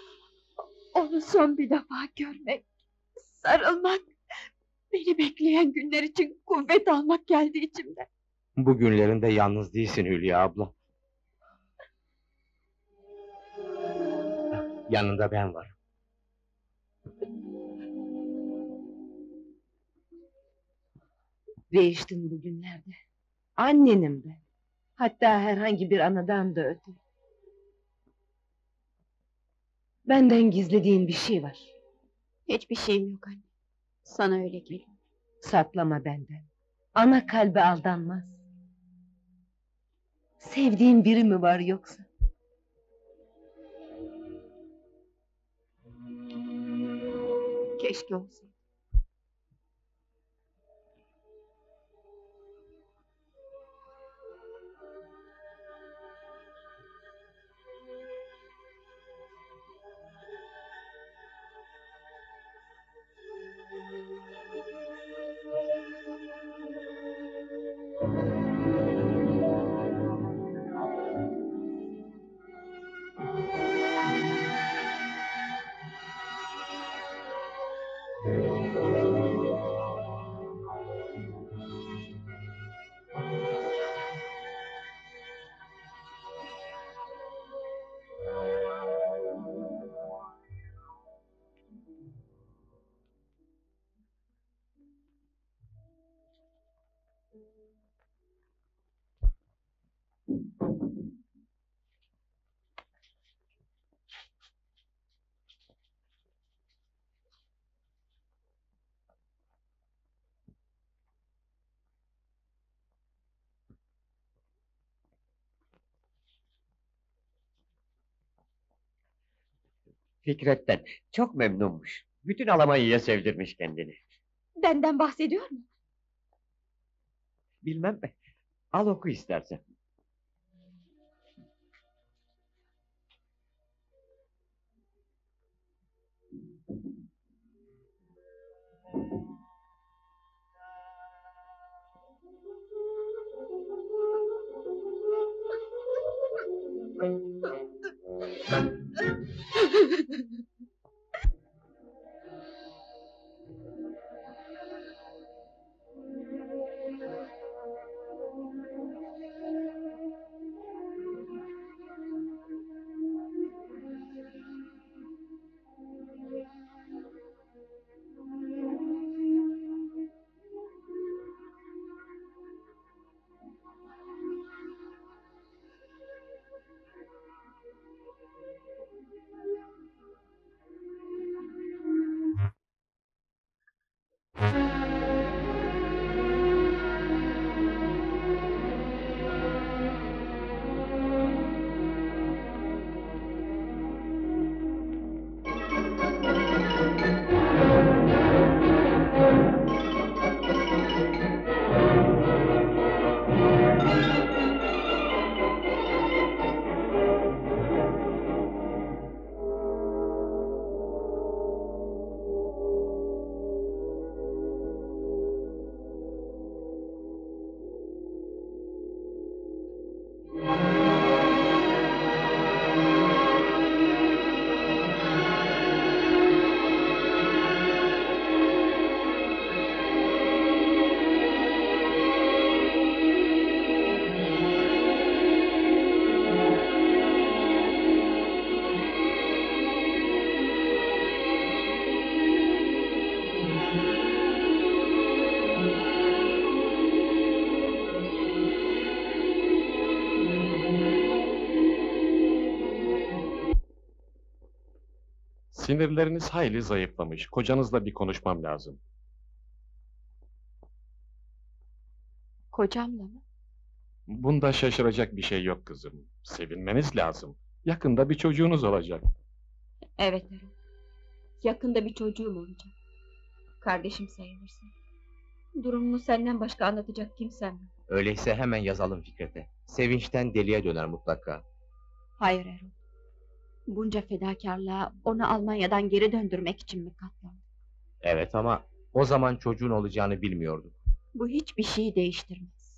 Onu son bir defa görmek, sarılmak, beni bekleyen günler için kuvvet almak geldi içimden.
Bu günlerinde yalnız değilsin Hülya abla. Yanında ben varım.
Değiştin bugünlerde. Annenim ben. Hatta herhangi bir anadan da öte. Benden gizlediğin bir şey var.
Hiçbir şeyim yok anne. Sana öyle geliyor.
Saklama benden. Ana kalbe aldanmaz. Sevdiğin biri mi var yoksa?
Keşke olsaydı.
Fikret'ten çok memnunmuş. Bütün Almanya'ya sevdirmiş kendini.
Benden bahsediyor mu?
Bilmem mi? Al oku istersen.
Sinirleriniz hayli zayıflamış. Kocanızla bir konuşmam lazım.
Kocamla mı?
Bunda şaşıracak bir şey yok kızım. Sevinmeniz lazım. Yakında bir çocuğunuz olacak.
Evet Erol. Yakında bir çocuğum olacak. Kardeşim sayılırsın. Durumumu senden başka anlatacak kimsem yok.
Öyleyse hemen yazalım Fikret'e. Sevinçten deliye döner mutlaka.
Hayır Erol. Bunca fedakarlığa onu Almanya'dan geri döndürmek için mi katlandın?
Evet ama o zaman çocuğun olacağını bilmiyordum.
Bu hiçbir şeyi değiştirmez.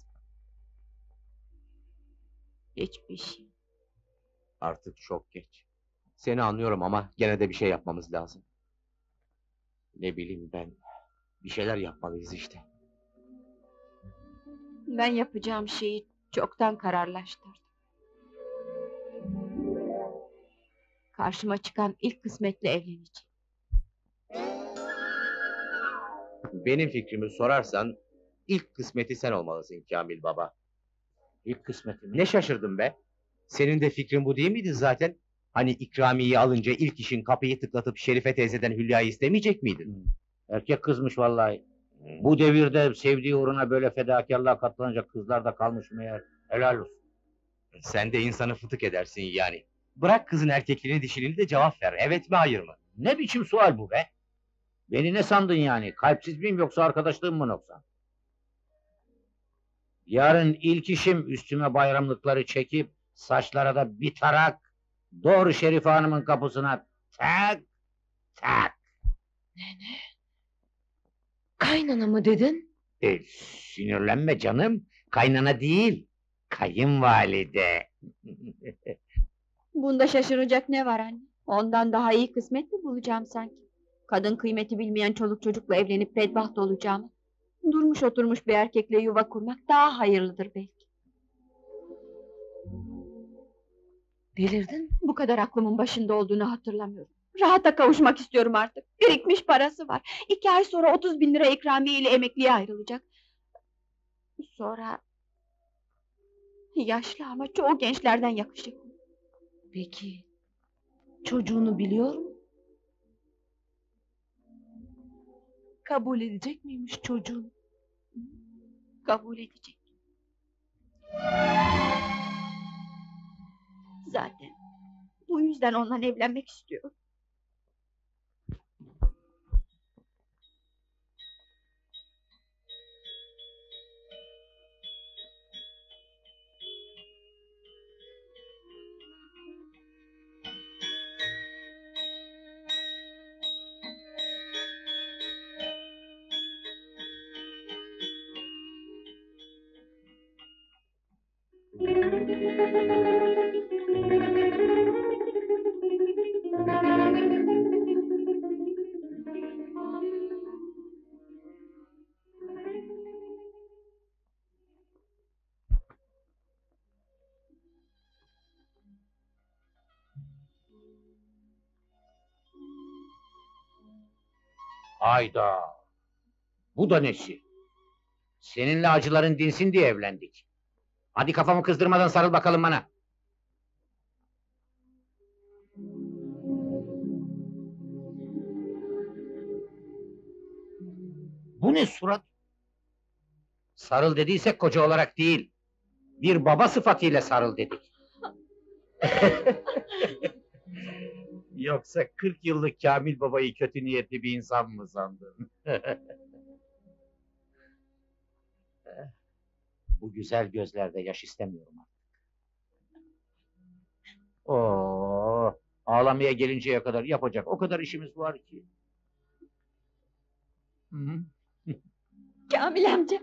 Hiçbir şey.
Artık çok geç. Seni anlıyorum ama gene de bir şey yapmamız lazım. Ne bileyim ben. Bir şeyler yapmalıyız işte.
Ben yapacağım şeyi çoktan kararlaştırdım. Karşıma çıkan ilk kısmetle evleneceğim.
Benim fikrimi sorarsan, ilk kısmeti sen olmalısın Kamil Baba.
İlk kısmetimi.
Ne şaşırdım be? Senin de fikrin bu değil miydi zaten? Hani ikramiyeyi alınca ilk işin kapıyı tıklatıp Şerife teyzeden Hülya'yı istemeyecek miydin?
Erkek kızmış vallahi. Bu devirde sevdiği uğruna böyle fedakarlığa katlanacak kızlar da kalmış meğer. Helal olsun.
Sen de insanı fıtık edersin yani. Bırak kızın erkekliğini dişiliğini de cevap ver. Evet mi hayır mı?
Ne biçim sual bu be? Beni ne sandın yani? Kalpsiz miyim yoksa arkadaşlığım mı noksan? Yarın ilk işim üstüme bayramlıkları çekip saçlara da bir tarak, doğru Şerife Hanım'ın kapısına tak tak.
Kaynana mı dedin?
Sinirlenme canım, kaynana değil, kayınvalide.
Bunda şaşıracak ne var anne? Ondan daha iyi kısmet mi bulacağım sanki? Kadın kıymeti bilmeyen çoluk çocukla evlenip bedbaht olacağım. Durmuş oturmuş bir erkekle yuva kurmak daha hayırlıdır belki.
Delirdin?
Bu kadar aklımın başında olduğunu hatırlamıyorum. Rahata kavuşmak istiyorum artık. Birikmiş parası var. 2 ay sonra 30.000 lira ikramiye ile emekliye ayrılacak. Sonra... yaşlı ama çoğu gençlerden yakışıklı.
Peki, çocuğunu biliyor mu? Kabul edecek miymiş çocuğunu?
Kabul edecek. Zaten bu yüzden ondan evlenmek istiyorum.
Hayda! Bu da nesi? Seninle acıların dinsin diye evlendik. Hadi kafamı kızdırmadan sarıl bakalım bana. Bu ne surat? Sarıl dediysek koca olarak değil, bir baba sıfatıyla sarıl dedik. Yoksa 40 yıllık Kamil babayı kötü niyetli bir insan mı sandın? Bu güzel gözlerde yaş istemiyorum artık. Oo, ağlamaya gelinceye kadar yapacak o kadar işimiz var ki. Hı hı.
Kamil amca.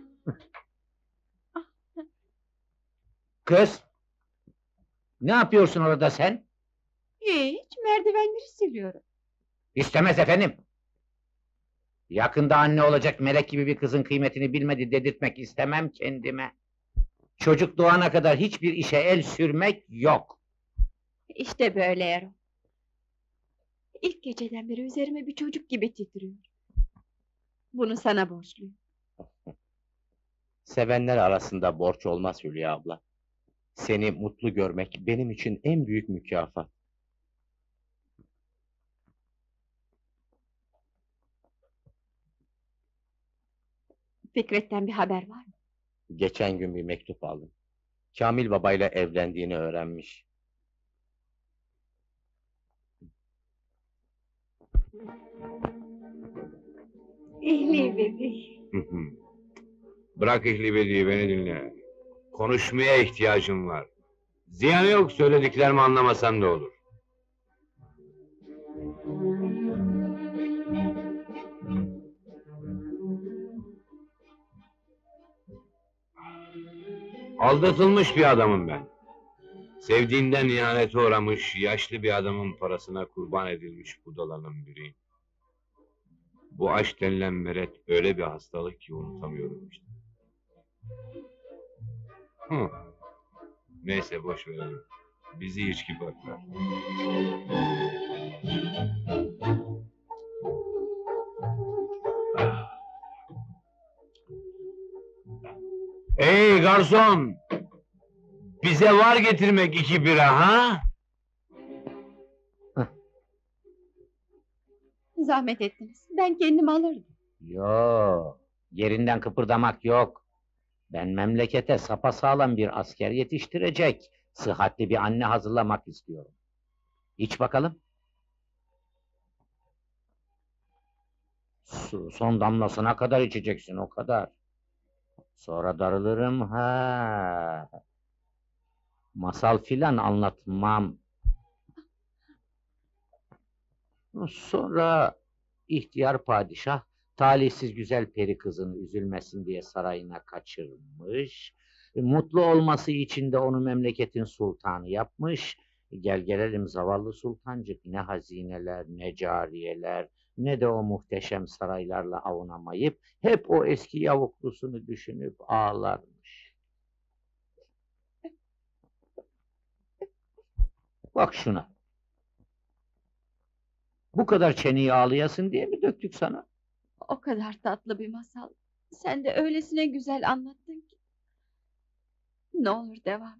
Kız, ne yapıyorsun orada sen?
Hiç, merdivenleri siliyorum.
İstemez efendim. Yakında anne olacak melek gibi bir kızın kıymetini bilmedi dedirtmek istemem kendime. Çocuk doğana kadar hiçbir işe el sürmek yok.
İşte böyle Erol. İlk geceden beri üzerime bir çocuk gibi titriyor. Bunu sana borçluyum.
Sevenler arasında borç olmaz Hülya abla. Seni mutlu görmek benim için en büyük mükafat.
Fikret'ten bir haber var mı?
Geçen gün bir mektup aldım. Kamil babayla evlendiğini öğrenmiş.
İhli bebeğim.
Bırak İhlibedi'yi, beni dinle. Konuşmaya ihtiyacım var. Ziyanı yok, söylediklerimi anlamasan da olur. Aldatılmış bir adamım ben. Sevdiğinden ihanete uğramış, yaşlı bir adamın parasına kurban edilmiş budalanın biriyim. Bu aşk denilen meret öyle bir hastalık ki unutamıyorum işte. Hı. Neyse boş ver. Bizi içki baklar. Ey garson! Bize var getirmek 2 bira ha?
Zahmet ettiniz. Ben kendim alırdım.
Yo, yerinden kıpırdamak yok. Ben memlekete sapasağlam bir asker yetiştirecek, sıhhatli bir anne hazırlamak istiyorum. İç bakalım. Su, son damlasına kadar içeceksin, o kadar. Sonra darılırım, ha. Masal filan anlatmam. Sonra ihtiyar padişah, talihsiz güzel peri kızını üzülmesin diye sarayına kaçırmış. Mutlu olması için de onu memleketin sultanı yapmış. Gel gelelim zavallı sultancık, ne hazineler, ne cariyeler, ne de o muhteşem saraylarla avunamayıp hep o eski yavuklusunu düşünüp ağlarmış. Bak şuna. Bu kadar çeneyi ağlayasın diye mi döktük sana?
O kadar tatlı bir masal. Sen de öylesine güzel anlattın ki. Ne olur devam.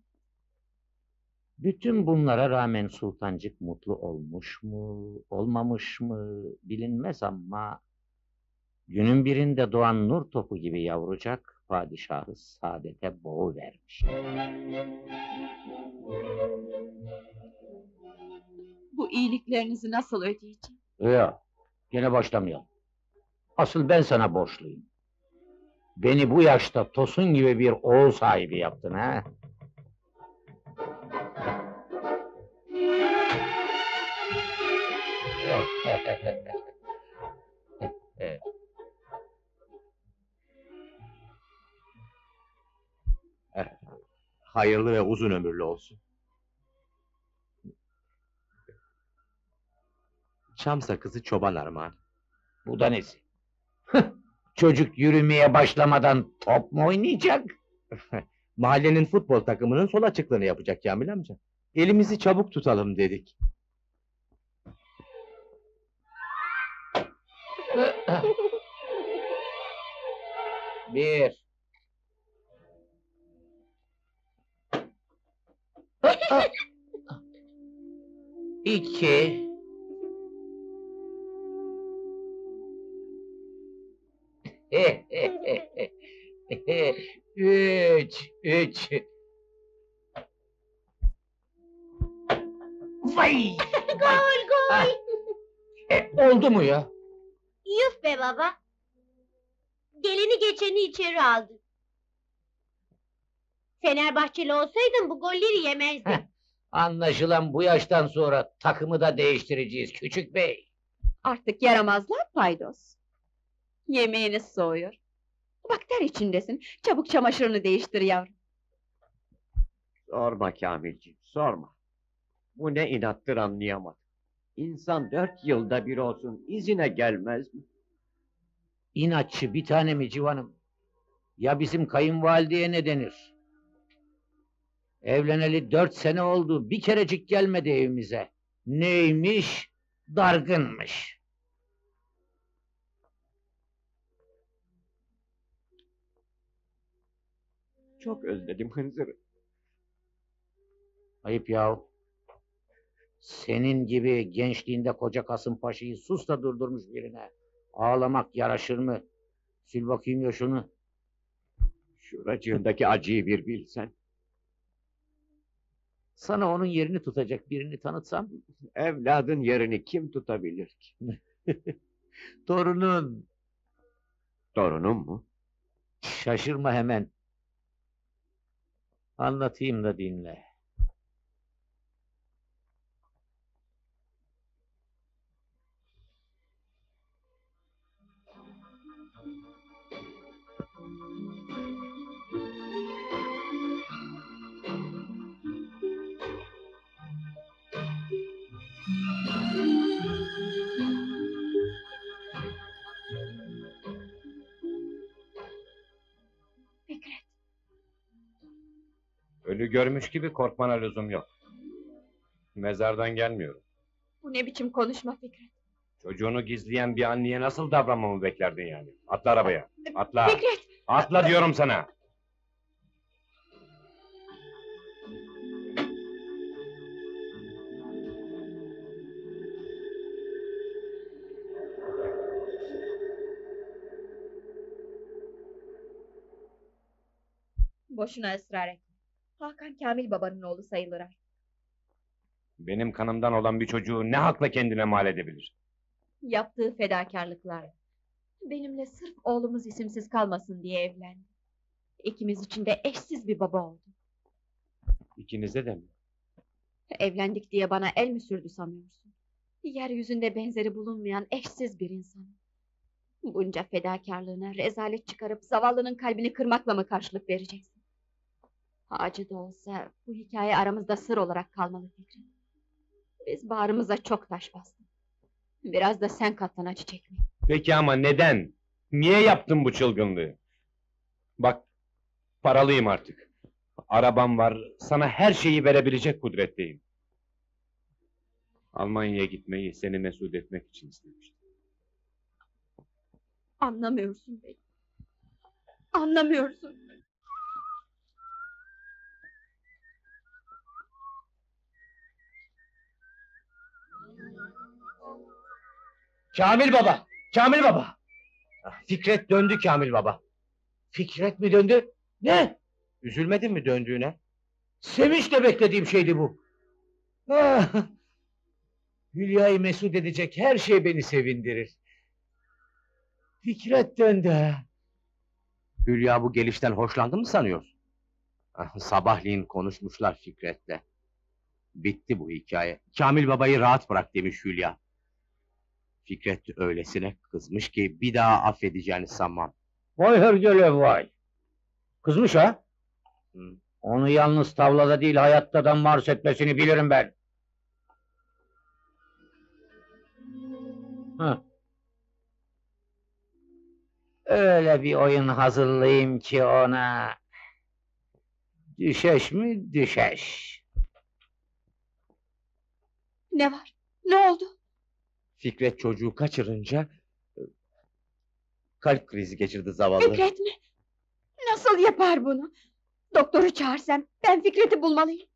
Bütün bunlara rağmen sultancık mutlu olmuş mu, olmamış mı bilinmez ama günün birinde doğan nur topu gibi yavrucak padişahı saadete boğuvermiş.
Bu iyiliklerinizi nasıl ödeyeceğim?
Yok, gene başlamayalım. Asıl ben sana borçluyum. Beni bu yaşta Tosun gibi bir oğul sahibi yaptın ha?
Hayırlı ve uzun ömürlü olsun. Çam sakızı çoban armağanı.
Bu da nesi? Çocuk yürümeye başlamadan top mu oynayacak?
Mahallenin futbol takımının sol açıklığını yapacak Kamil amca. Elimizi çabuk tutalım dedik.
Bir. İki. Üç. Vay!
Gol!
Oldu mu ya?
Yuf be baba! Geleni geçeni içeri aldı. Fenerbahçeli olsaydın bu golleri yemezdin.
Anlaşılan bu yaştan sonra takımı da değiştireceğiz küçük bey.
Artık yaramazlar paydos. Yemeğiniz soğuyor. Bak ter içindesin. Çabuk çamaşırını değiştir yavrum.
Sorma Kamilciğim, sorma. Bu ne inattır anlayamadım. İnsan 4 yılda bir olsun izine gelmez mi?
İnatçı bir tane mi civanım? Ya bizim kayınvalideye ne denir? Evleneli 4 sene oldu, bir kerecik gelmedi evimize. Neymiş? Dargınmış.
Çok özledim Hınzır'ı.
Ayıp yahu. Senin gibi gençliğinde koca Kasımpaşa'yı sus da durdurmuş birine. Ağlamak yaraşır mı? Sil bakayım ya şunu.
Şuracığındaki acıyı bir bilsen.
Sana onun yerini tutacak birini tanıtsam.
Evladın yerini kim tutabilir ki?
Torunun.
Torunum mu?
Şaşırma hemen. Anlatayım da dinle.
Fikret.
Ölü görmüş gibi korkmana lüzum yok. Mezardan gelmiyorum.
Bu ne biçim konuşma Fikret?
Çocuğunu gizleyen bir anneye nasıl davranmamı beklerdin yani? Atla arabaya. Atla.
Fikret!
Atla diyorum sana.
Boşuna ısrar etme. Hakan Kamil babanın oğlu sayılır artık.
Benim kanımdan olan bir çocuğu ne hakla kendine mal edebilir?
Yaptığı fedakarlıklar. Benimle sırf oğlumuz isimsiz kalmasın diye evlendi. İkimiz için de eşsiz bir baba oldu.
İkinize de mi?
Evlendik diye bana el mi sürdü sanıyorsun? Yeryüzünde benzeri bulunmayan eşsiz bir insan. Bunca fedakarlığına rezalet çıkarıp zavallının kalbini kırmakla mı karşılık vereceksin? Acı da olsa bu hikaye aramızda sır olarak kalmalı Fikret. Biz bağrımıza çok taş bastık. Biraz da sen katlan acı çekme.
Peki ama neden? Niye yaptın bu çılgınlığı? Bak, paralıyım artık. Arabam var, sana her şeyi verebilecek kudretteyim. Almanya'ya gitmeyi seni mesut etmek için istemiştim.
Anlamıyorsun beni. Anlamıyorsun.
Kamil baba! Kamil baba! Fikret döndü Kamil baba.
Fikret mi döndü? Ne?
Üzülmedin mi döndüğüne?
Sevinçle beklediğim şeydi bu. Ah! Hülya'yı mesut edecek her şey beni sevindirir. Fikret döndü ha.
Hülya bu gelişten hoşlandı mı sanıyorsun? Sabahleyin konuşmuşlar Fikret'le. Bitti bu hikaye. Kamil babayı rahat bırak demiş Hülya. Fikret öylesine kızmış ki bir daha affedeceğini sanmam.
Vay hergele vay. Kızmış ha?
Hı.
Onu yalnız tavlada değil hayatta da mars etmesini bilirim ben. Hı. Öyle bir oyun hazırlayayım ki ona. Düşeş mi düşeş.
Ne var? Ne oldu?
Fikret çocuğu kaçırınca kalp krizi geçirdi zavallı.
Fikret mi? Nasıl yapar bunu? Doktoru çağırsam ben Fikret'i bulmalıyım.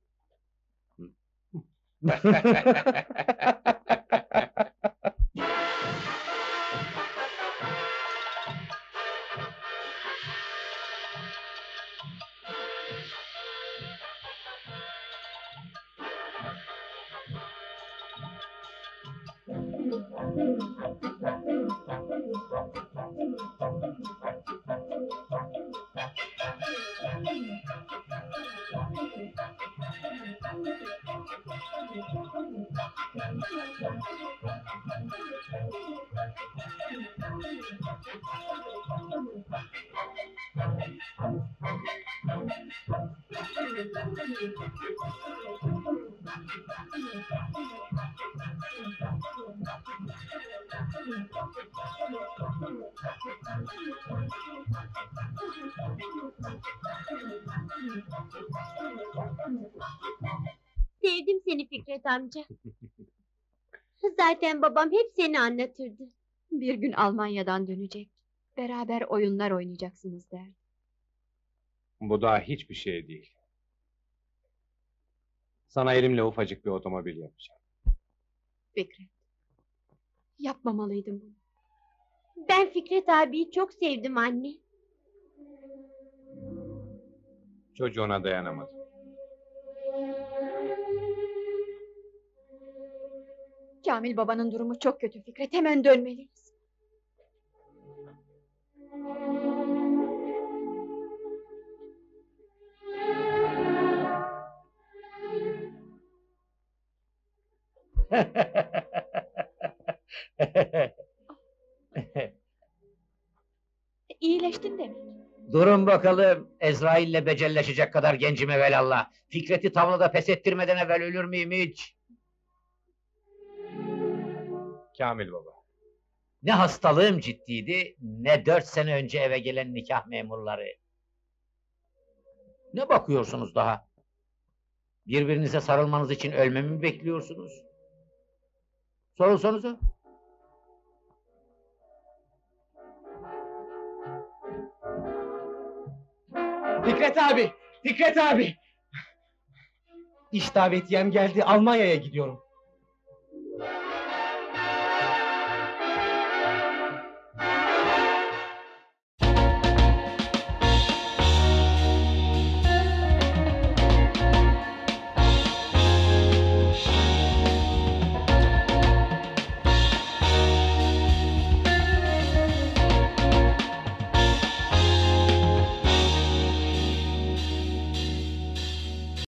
Sevdim seni Fikret amca. Zaten babam hep seni anlatırdı.
Bir gün Almanya'dan dönecek. Beraber oyunlar oynayacaksınız derdi.
Bu daha hiçbir şey değil. Sana elimle ufacık bir otomobil yapacağım.
Fikret. Yapmamalıydım bunu.
Ben Fikret abiyi çok sevdim anne.
Çocuğuna dayanamadım.
Kamil babanın durumu çok kötü Fikret. Hemen dönmeliyiz. İyileştin demek.
Durun bakalım, Ezrail'le becelleşecek kadar gencim evelallah. Fikret'i tavlada pes ettirmeden evvel ölür müyüm hiç?
Kamil baba.
Ne hastalığım ciddiydi, ne 4 sene önce eve gelen nikah memurları. Ne bakıyorsunuz daha? Birbirinize sarılmanız için ölmemi mi bekliyorsunuz? Sorulsanıza.
Fikret abi! Fikret abi! İş davetiyem geldi, Almanya'ya gidiyorum.